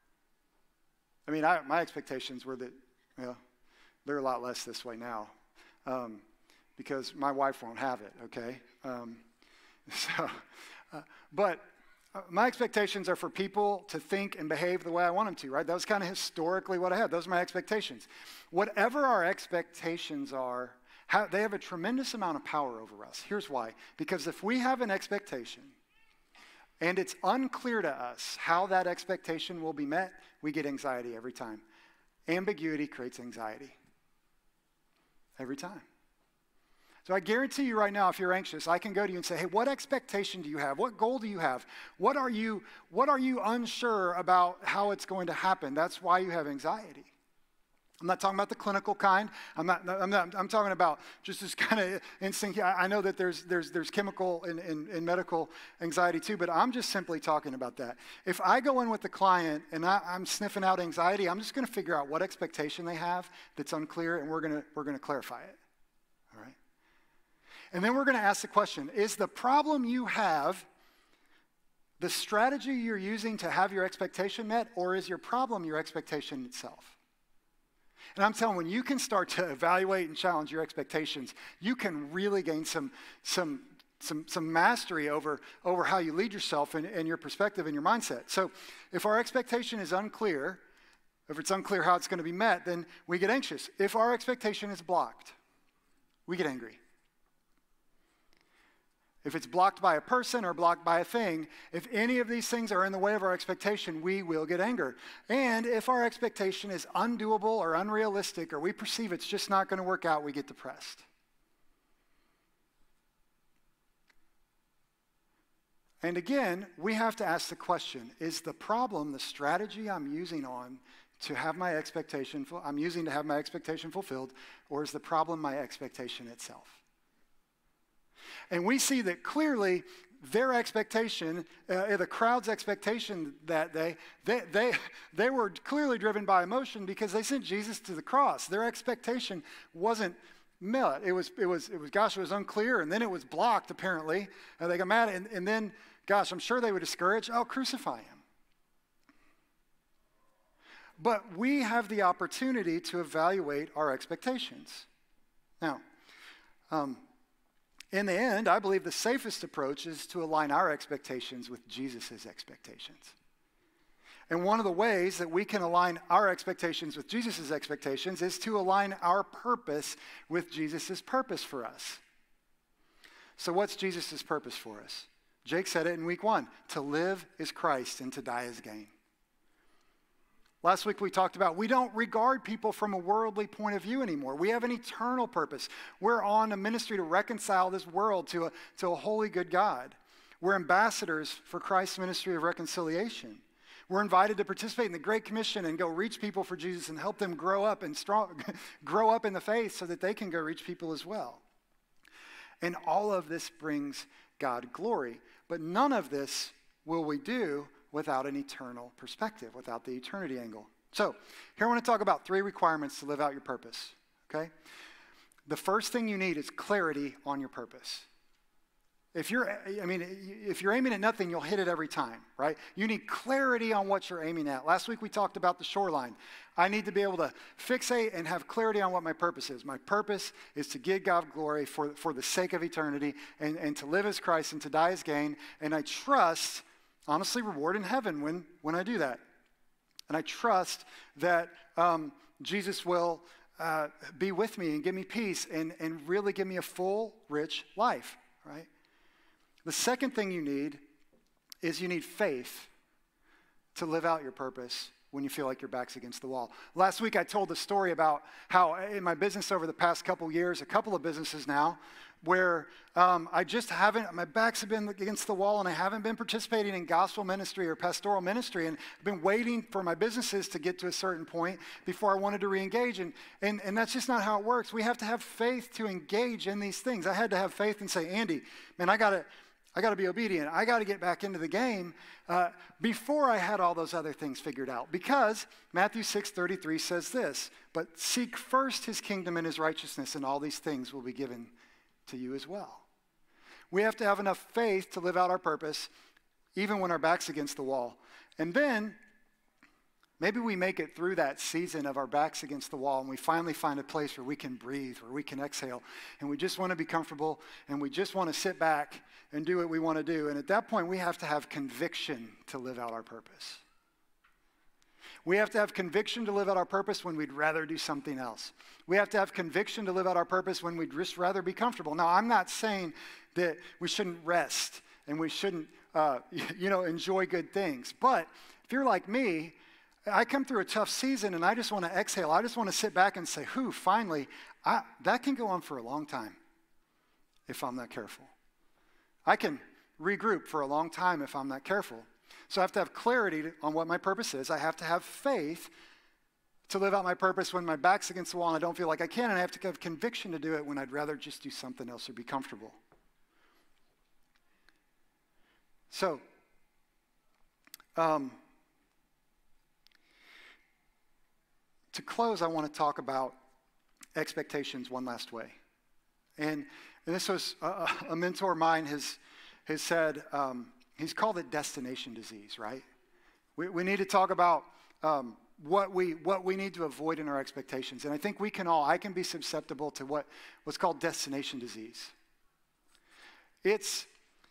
I mean, I, my expectations were that, you know, they're a lot less this way now um, because my wife won't have it, okay? Um, so, uh, but uh, my expectations are for people to think and behave the way I want them to, right? That was kind of historically what I had. Those are my expectations. Whatever our expectations are, how, they have a tremendous amount of power over us. Here's why. Because if we have an expectation and it's unclear to us how that expectation will be met, we get anxiety every time. Ambiguity creates anxiety. Every time. So I guarantee you right now, if you're anxious, I can go to you and say, hey, what expectation do you have? What goal do you have? What are you, what are you unsure about how it's going to happen? That's why you have anxiety. I'm not talking about the clinical kind. I'm not, I'm not, I'm talking about just this kind of instinct. I, I know that there's, there's, there's chemical and, and, and medical anxiety too, but I'm just simply talking about that. If I go in with the client and I, I'm sniffing out anxiety, I'm just going to figure out what expectation they have that's unclear, and we're going to, we're going to clarify it. All right? And then we're going to ask the question, is the problem you have the strategy you're using to have your expectation met, or is your problem your expectation itself? And I'm telling you, when you can start to evaluate and challenge your expectations, you can really gain some, some, some, some mastery over, over how you lead yourself and, and your perspective and your mindset. So if our expectation is unclear, if it's unclear how it's going to be met, then we get anxious. If our expectation is blocked, we get angry. If it's blocked by a person or blocked by a thing, if any of these things are in the way of our expectation, we will get anger. And if our expectation is undoable or unrealistic, or we perceive it's just not going to work out, we get depressed. And again, we have to ask the question, is the problem the strategy I'm using on to have my expectation, I'm using to have my expectation fulfilled, or is the problem my expectation itself? And we see that clearly their expectation, uh, the crowd's expectation that day, they, they, they were clearly driven by emotion because they sent Jesus to the cross. Their expectation wasn't met. It was, it was, it was gosh, it was unclear, and then it was blocked, apparently. And they got mad, and, and then, gosh, I'm sure they were discouraged. Oh, crucify him. But we have the opportunity to evaluate our expectations. Now, um, in the end, I believe the safest approach is to align our expectations with Jesus' expectations. And one of the ways that we can align our expectations with Jesus' expectations is to align our purpose with Jesus' purpose for us. So what's Jesus' purpose for us? Jake said it in week one. To live is Christ and to die is gain. Last week we talked about we don't regard people from a worldly point of view anymore. We have an eternal purpose. We're on a ministry to reconcile this world to a, to a holy, good God. We're ambassadors for Christ's ministry of reconciliation. We're invited to participate in the Great Commission and go reach people for Jesus and help them grow up and strong, grow up in the faith so that they can go reach people as well. And all of this brings God glory. But none of this will we do without an eternal perspective, without the eternity angle. So here I want to talk about three requirements to live out your purpose, okay? The first thing you need is clarity on your purpose. If you're, I mean, if you're aiming at nothing, you'll hit it every time, right? You need clarity on what you're aiming at. Last week we talked about the shoreline. I need to be able to fixate and have clarity on what my purpose is. My purpose is to give God glory for, for the sake of eternity and, and to live as Christ and to die as gain. And I trust, honestly, reward in heaven when, when I do that. And I trust that um, Jesus will uh, be with me and give me peace and, and really give me a full, rich life, right? The second thing you need is you need faith to live out your purpose when you feel like your back's against the wall. Last week I told the story about how in my business over the past couple years, a couple of businesses now, where um, I just haven't, my backs have been against the wall and I haven't been participating in gospel ministry or pastoral ministry, and I've been waiting for my businesses to get to a certain point before I wanted to re-engage, and, and, and that's just not how it works. We have to have faith to engage in these things. I had to have faith and say, Andy, man, I got to, I got to be obedient. I got to get back into the game uh, before I had all those other things figured out. Because Matthew six thirty-three says this, but seek first his kingdom and his righteousness, and all these things will be given to you as well. We have to have enough faith to live out our purpose, even when our back's against the wall. And then maybe we make it through that season of our backs against the wall, and we finally find a place where we can breathe, where we can exhale, and we just want to be comfortable, and we just want to sit back and do what we want to do. And at that point, we have to have conviction to live out our purpose. We have to have conviction to live out our purpose when we'd rather do something else. We have to have conviction to live out our purpose when we'd just rather be comfortable. Now, I'm not saying that we shouldn't rest and we shouldn't, uh, you know, enjoy good things. But if you're like me, I come through a tough season and I just want to exhale. I just want to sit back and say, whew, finally, I, that can go on for a long time if I'm not careful. I can regroup for a long time if I'm not careful. So I have to have clarity on what my purpose is. I have to have faith to live out my purpose when my back's against the wall and I don't feel like I can. And I have to have conviction to do it when I'd rather just do something else or be comfortable. So, um, to close, I want to talk about expectations one last way. And, and this was a, a mentor of mine has, has said, um, he's called it destination disease, right? We, we need to talk about um, what we what we need to avoid in our expectations. And I think we can all, I can be susceptible to what, what's called destination disease. It's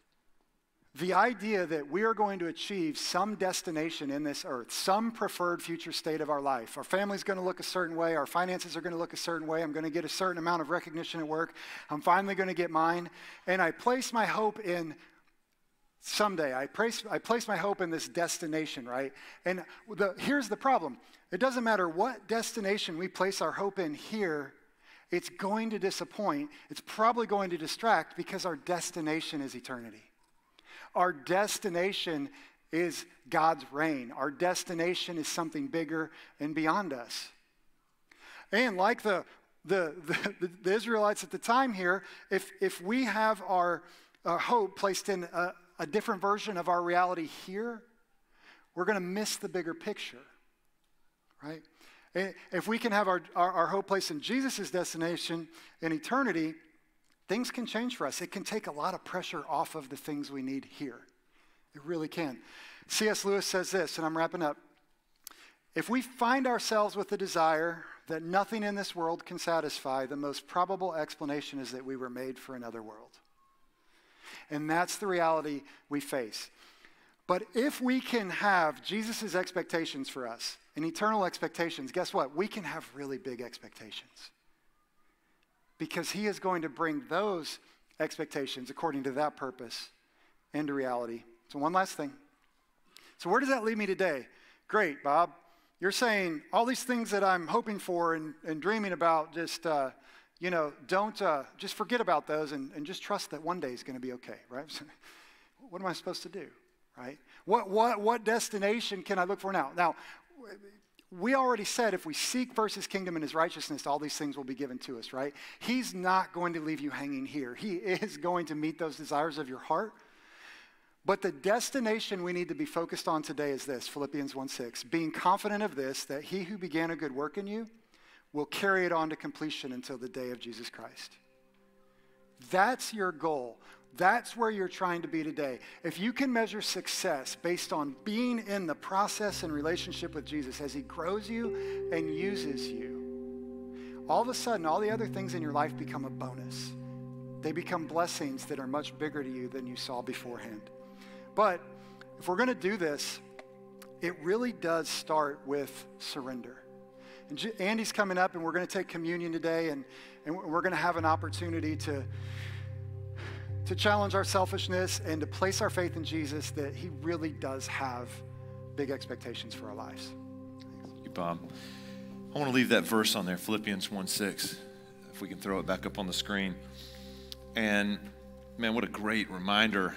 the idea that we are going to achieve some destination in this earth, some preferred future state of our life. Our family's going to look a certain way. Our finances are going to look a certain way. I'm going to get a certain amount of recognition at work. I'm finally going to get mine. And I place my hope in someday. I place, I place my hope in this destination, right? And the, here's the problem. It doesn't matter what destination we place our hope in here, it's going to disappoint. It's probably going to distract because our destination is eternity. Our destination is God's reign. Our destination is something bigger and beyond us. And like the, the, the, the Israelites at the time here, if, if we have our, our hope placed in a, a different version of our reality here, we're going to miss the bigger picture, right? If we can have our, our, our hope placed in Jesus' destination in eternity, things can change for us. It can take a lot of pressure off of the things we need here. It really can. C S Lewis says this, and I'm wrapping up. If we find ourselves with the desire that nothing in this world can satisfy, the most probable explanation is that we were made for another world. And that's the reality we face. But if we can have Jesus' expectations for us and eternal expectations, guess what? We can have really big expectations. Because he is going to bring those expectations according to that purpose into reality. So one last thing. So where does that leave me today? Great, Bob. You're saying all these things that I'm hoping for and, and dreaming about, just, uh, you know, don't, uh, just forget about those and, and just trust that one day is going to be okay, right? So what am I supposed to do, right? What, what, what destination can I look for now? Now, we already said if we seek first his kingdom and his righteousness, all these things will be given to us, right? He's not going to leave you hanging here. He is going to meet those desires of your heart. But the destination we need to be focused on today is this, Philippians one six, being confident of this, that he who began a good work in you will carry it on to completion until the day of Jesus Christ. That's your goal. That's where you're trying to be today. If you can measure success based on being in the process and relationship with Jesus as he grows you and uses you, all of a sudden, all the other things in your life become a bonus. They become blessings that are much bigger to you than you saw beforehand. But if we're going to do this, it really does start with surrender. And Andy's coming up, and we're going to take communion today, and, and we're going to have an opportunity to to challenge our selfishness and to place our faith in Jesus, that he really does have big expectations for our lives. Bob. I want to leave that verse on there, Philippians one six, if we can throw it back up on the screen. And, man, what a great reminder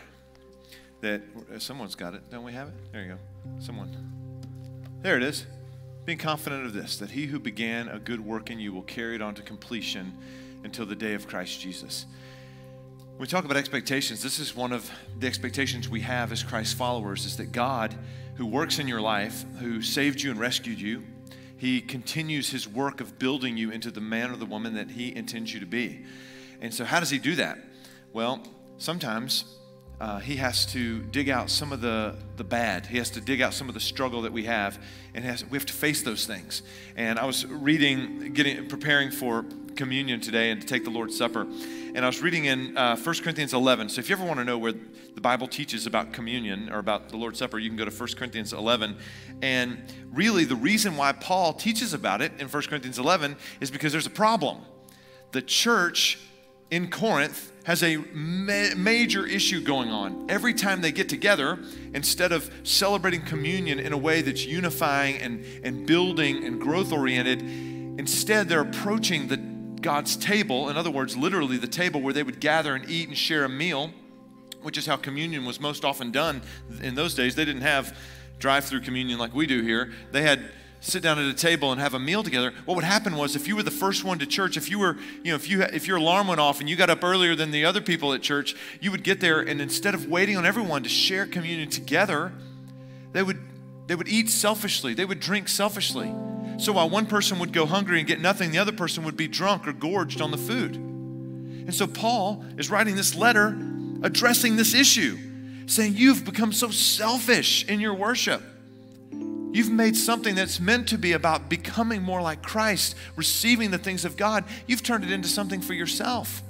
that someone's got it. Don't we have it? There you go. Someone. There it is. Being confident of this, that he who began a good work in you will carry it on to completion until the day of Christ Jesus. When we talk about expectations, this is one of the expectations we have as Christ followers, is that God, who works in your life, who saved you and rescued you, he continues his work of building you into the man or the woman that he intends you to be. And so how does he do that? Well, sometimes uh, he has to dig out some of the, the bad. He has to dig out some of the struggle that we have, and has, we have to face those things. And I was reading, getting, preparing for communion today and to take the Lord's Supper, and I was reading in uh, First Corinthians eleven. So if you ever want to know where the Bible teaches about communion or about the Lord's Supper, you can go to First Corinthians eleven. And really the reason why Paul teaches about it in First Corinthians eleven is because there's a problem. The church in Corinth has a ma- major issue going on. Every time they get together, instead of celebrating communion in a way that's unifying and, and building and growth-oriented, instead they're approaching the God's table, in other words, literally the table where they would gather and eat and share a meal, which is how communion was most often done in those days. They didn't have drive-through communion like we do here. They had sit down at a table and have a meal together. What would happen was, if you were the first one to church, if you were, you know, if you if your alarm went off and you got up earlier than the other people at church, you would get there, and instead of waiting on everyone to share communion together, they would they would eat selfishly. They would drink selfishly. So while one person would go hungry and get nothing, the other person would be drunk or gorged on the food. And so Paul is writing this letter addressing this issue, saying you've become so selfish in your worship. You've made something that's meant to be about becoming more like Christ, receiving the things of God. You've turned it into something for yourself.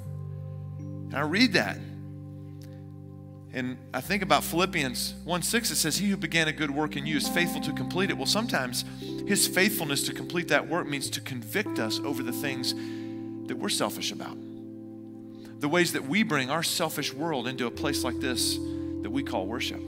And I read that, and I think about Philippians one six. It says, he who began a good work in you is faithful to complete it. Well, sometimes his faithfulness to complete that work means to convict us over the things that we're selfish about. The ways that we bring our selfish world into a place like this that we call worship.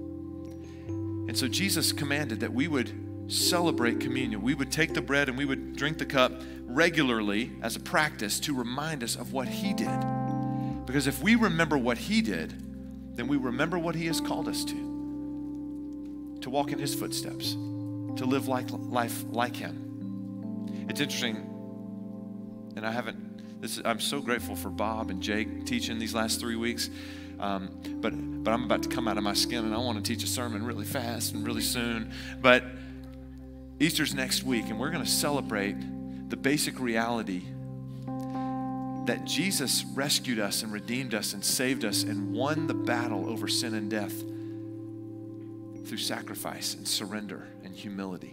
And so Jesus commanded that we would celebrate communion. We would take the bread and we would drink the cup regularly as a practice to remind us of what he did. Because if we remember what he did, then we remember what he has called us to. To walk in his footsteps. To live like life like him. It's interesting, and I haven't, this is, I'm so grateful for Bob and Jake teaching these last three weeks. Um, but but I'm about to come out of my skin, and I want to teach a sermon really fast and really soon. But Easter's next week, and we're going to celebrate the basic reality that Jesus rescued us and redeemed us and saved us and won the battle over sin and death through sacrifice and surrender and humility.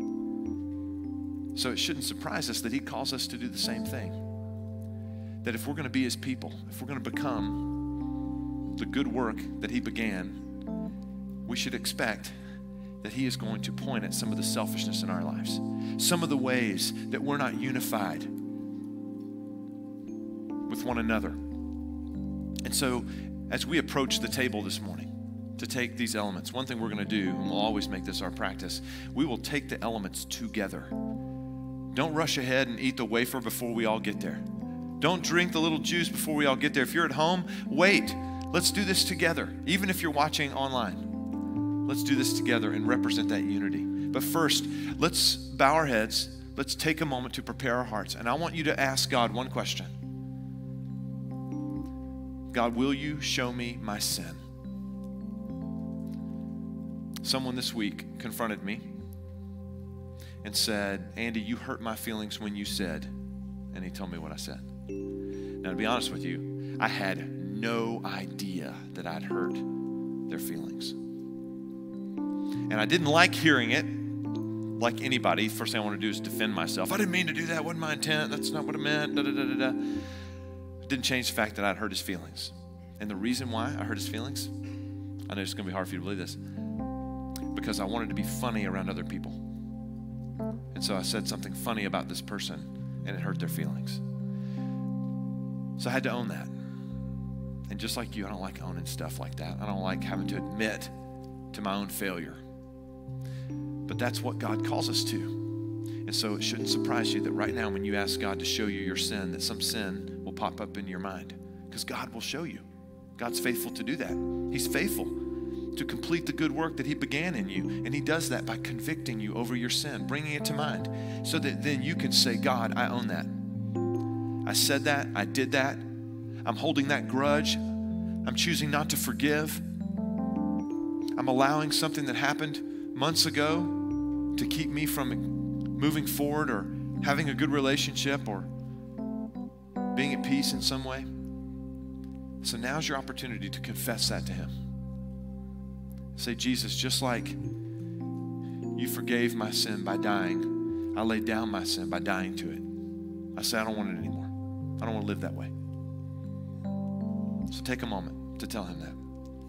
So it shouldn't surprise us that he calls us to do the same thing. That if we're going to be his people, if we're going to become the good work that he began, we should expect that he is going to point at some of the selfishness in our lives, some of the ways that we're not unified with one another. And so as we approach the table this morning to take these elements, one thing we're going to do, and we'll always make this our practice, we will take the elements together. Don't rush ahead and eat the wafer before we all get there. Don't drink the little juice before we all get there. If you're at home, wait. Let's do this together. Even if you're watching online, let's do this together and represent that unity. But first, let's bow our heads. Let's take a moment to prepare our hearts. And I want you to ask God one question. God, will you show me my sin? Someone this week confronted me and said, Andy, you hurt my feelings when you said, and he told me what I said. Now, to be honest with you, I had no idea that I'd hurt their feelings. And I didn't like hearing it. Like anybody, first thing I want to do is defend myself. I didn't mean to do that. Wasn't my intent. That's not what I meant. Da, da, da, da, da. It didn't change the fact that I'd hurt his feelings. And the reason why I hurt his feelings, I know it's going to be hard for you to believe this, because I wanted to be funny around other people. And so I said something funny about this person, and it hurt their feelings. So I had to own that. And just like you, I don't like owning stuff like that. I don't like having to admit to my own failure. But that's what God calls us to. And so it shouldn't surprise you that right now when you ask God to show you your sin, that some sin will pop up in your mind, because God will show you. God's faithful to do that. He's faithful to complete the good work that he began in you. And he does that by convicting you over your sin, bringing it to mind, so that then you can say, God, I own that. I said that, I did that. I'm holding that grudge. I'm choosing not to forgive. I'm allowing something that happened months ago to keep me from moving forward or having a good relationship or being at peace in some way. So now's your opportunity to confess that to him. Say, Jesus, just like you forgave my sin by dying, I laid down my sin by dying to it. I say, I don't want it anymore. I don't want to live that way. So take a moment to tell him that.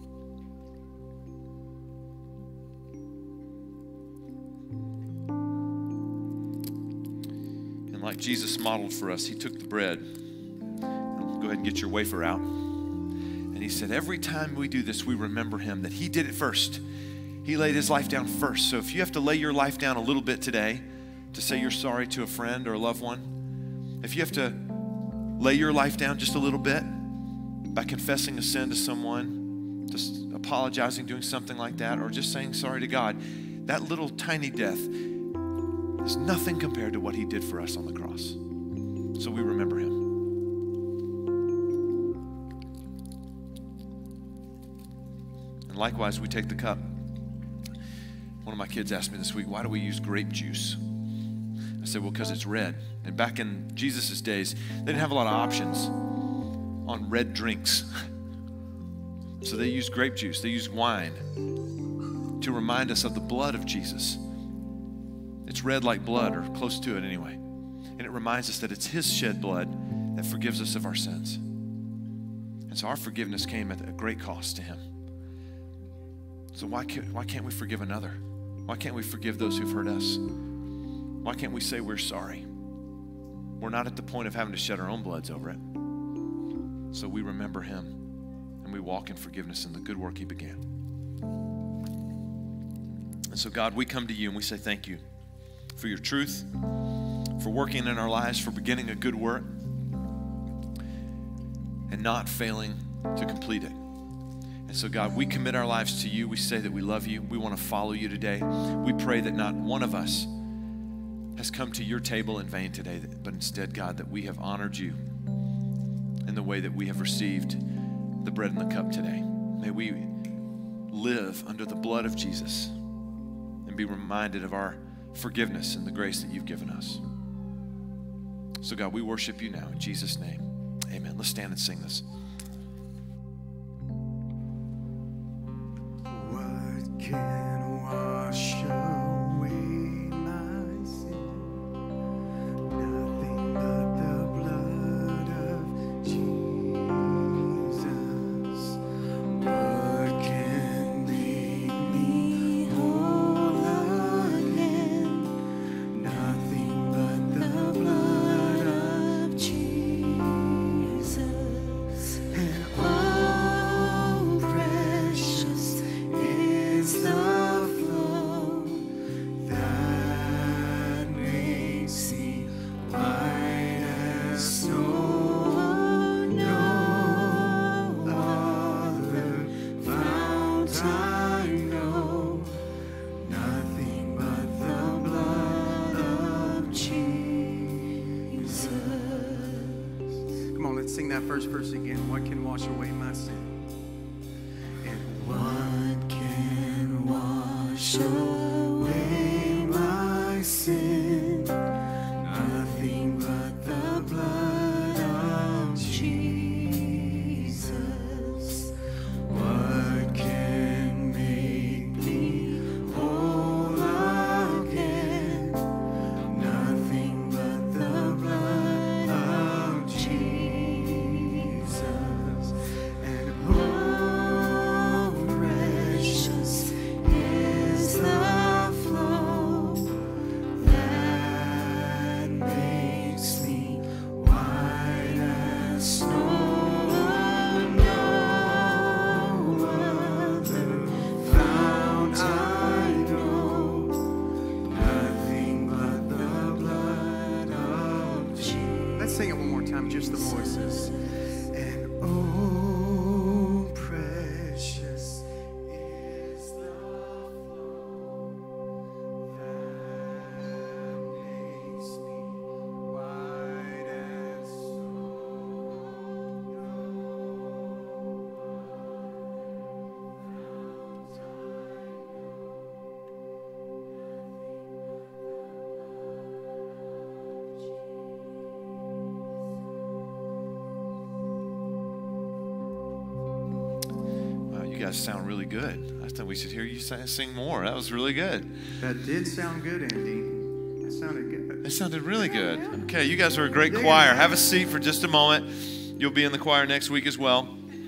And like Jesus modeled for us, he took the bread. Go ahead and get your wafer out. And he said, every time we do this, we remember him, that he did it first. He laid his life down first. So if you have to lay your life down a little bit today to say you're sorry to a friend or a loved one, if you have to lay your life down just a little bit by confessing a sin to someone, just apologizing, doing something like that, or just saying sorry to God, that little tiny death is nothing compared to what he did for us on the cross. So we remember him. And likewise, we take the cup. One of my kids asked me this week, why do we use grape juice? I said, well, because it's red. And back in Jesus' days, they didn't have a lot of options on red drinks. So they used grape juice. They used wine to remind us of the blood of Jesus. It's red like blood, or close to it anyway. And it reminds us that it's his shed blood that forgives us of our sins. And so our forgiveness came at a great cost to him. So why can't, why can't we forgive another? Why can't we forgive those who've hurt us? Why can't we say we're sorry? We're not at the point of having to shed our own bloods over it. So we remember him and we walk in forgiveness and the good work he began. And so God, we come to you and we say thank you for your truth, for working in our lives, for beginning a good work and not failing to complete it. And so God, we commit our lives to you. We say that we love you. We want to follow you today. We pray that not one of us has come to your table in vain today, but instead, God, that we have honored you in the way that we have received the bread and the cup today. May we live under the blood of Jesus and be reminded of our forgiveness and the grace that you've given us. So God, we worship you now in Jesus' name. Amen. Let's stand and sing this. What can wash away my sin? Nothing but the blood of Jesus. What can make me whole again? Nothing but the blood of Jesus. And oh, precious is the flow that makes me white as snow. No other fount I know, nothing but the blood of Jesus. Come on, let's sing that first verse again. What can wash away my sin? And what can wash away my sin? Nothing but the blood of Jesus. What can make me whole again? Nothing but the blood of Jesus. And oh, precious is the just the voices. And oh, precious is the flow that makes me white as Wow, you guys sound really good. I thought we should hear you sing sing more. That was really good. That did sound good, Andy. That sounded good. It sounded really good. Okay, you guys are a great choir. Have a seat for just a moment. You'll be in the choir next week as well.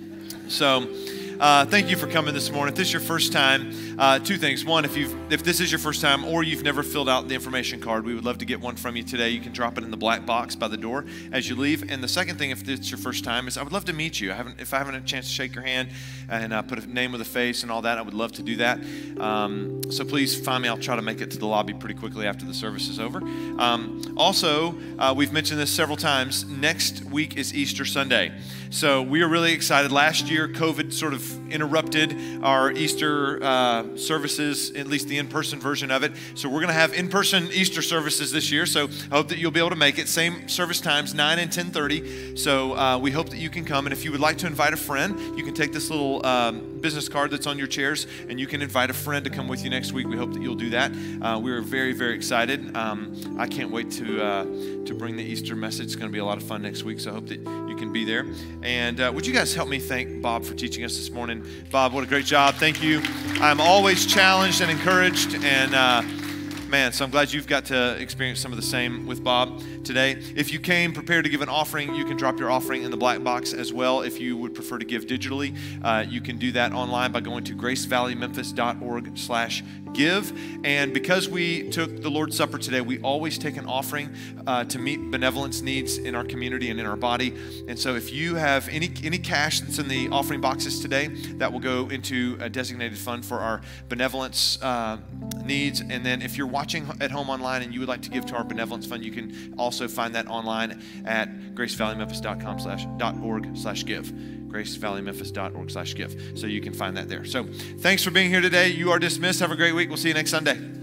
So, uh, thank you for coming this morning. If this is your first time, uh, two things. One, if you've if this is your first time or you've never filled out the information card, we would love to get one from you today. You can drop it in the black box by the door as you leave. And the second thing, if it's your first time, is I would love to meet you. I haven't, if I haven't had a chance to shake your hand and uh, put a name with a face and all that, I would love to do that. Um, so please find me. I'll try to make it to the lobby pretty quickly after the service is over. Um, also, uh, we've mentioned this several times. Next week is Easter Sunday. So we are really excited. Last year, COVID sort of interrupted our Easter uh, services, at least the in-person version of it. So we're going to have in-person Easter services this year. So I hope that you'll be able to make it. Same service times, nine and ten thirty. So uh, we hope that you can come. And if you would like to invite a friend, you can take this little um, business card that's on your chairs, and you can invite a friend to come with you next week. We hope that you'll do that. Uh, we are very, very excited. Um, I can't wait to uh, to bring the Easter message. It's going to be a lot of fun next week. So I hope that you can be there. And uh, would you guys help me thank Bob for teaching us this morning? Bob, what a great job. Thank you. I'm always challenged and encouraged. And uh, man, so I'm glad you've got to experience some of the same with Bob today. If you came prepared to give an offering, you can drop your offering in the black box as well. If you would prefer to give digitally, uh, you can do that online by going to gracevalleymemphis.org slash give. And because we took the Lord's Supper today, we always take an offering uh, to meet benevolence needs in our community and in our body. And so if you have any any cash that's in the offering boxes today, that will go into a designated fund for our benevolence uh, needs. And then if you're watching at home online and you would like to give to our benevolence fund, you can also find that online at gracevalleymemphis.com slash dot org slash give. gracevalleymemphis.org slash give. So you can find that there. So thanks for being here today. You are dismissed. Have a great week. We'll see you next Sunday.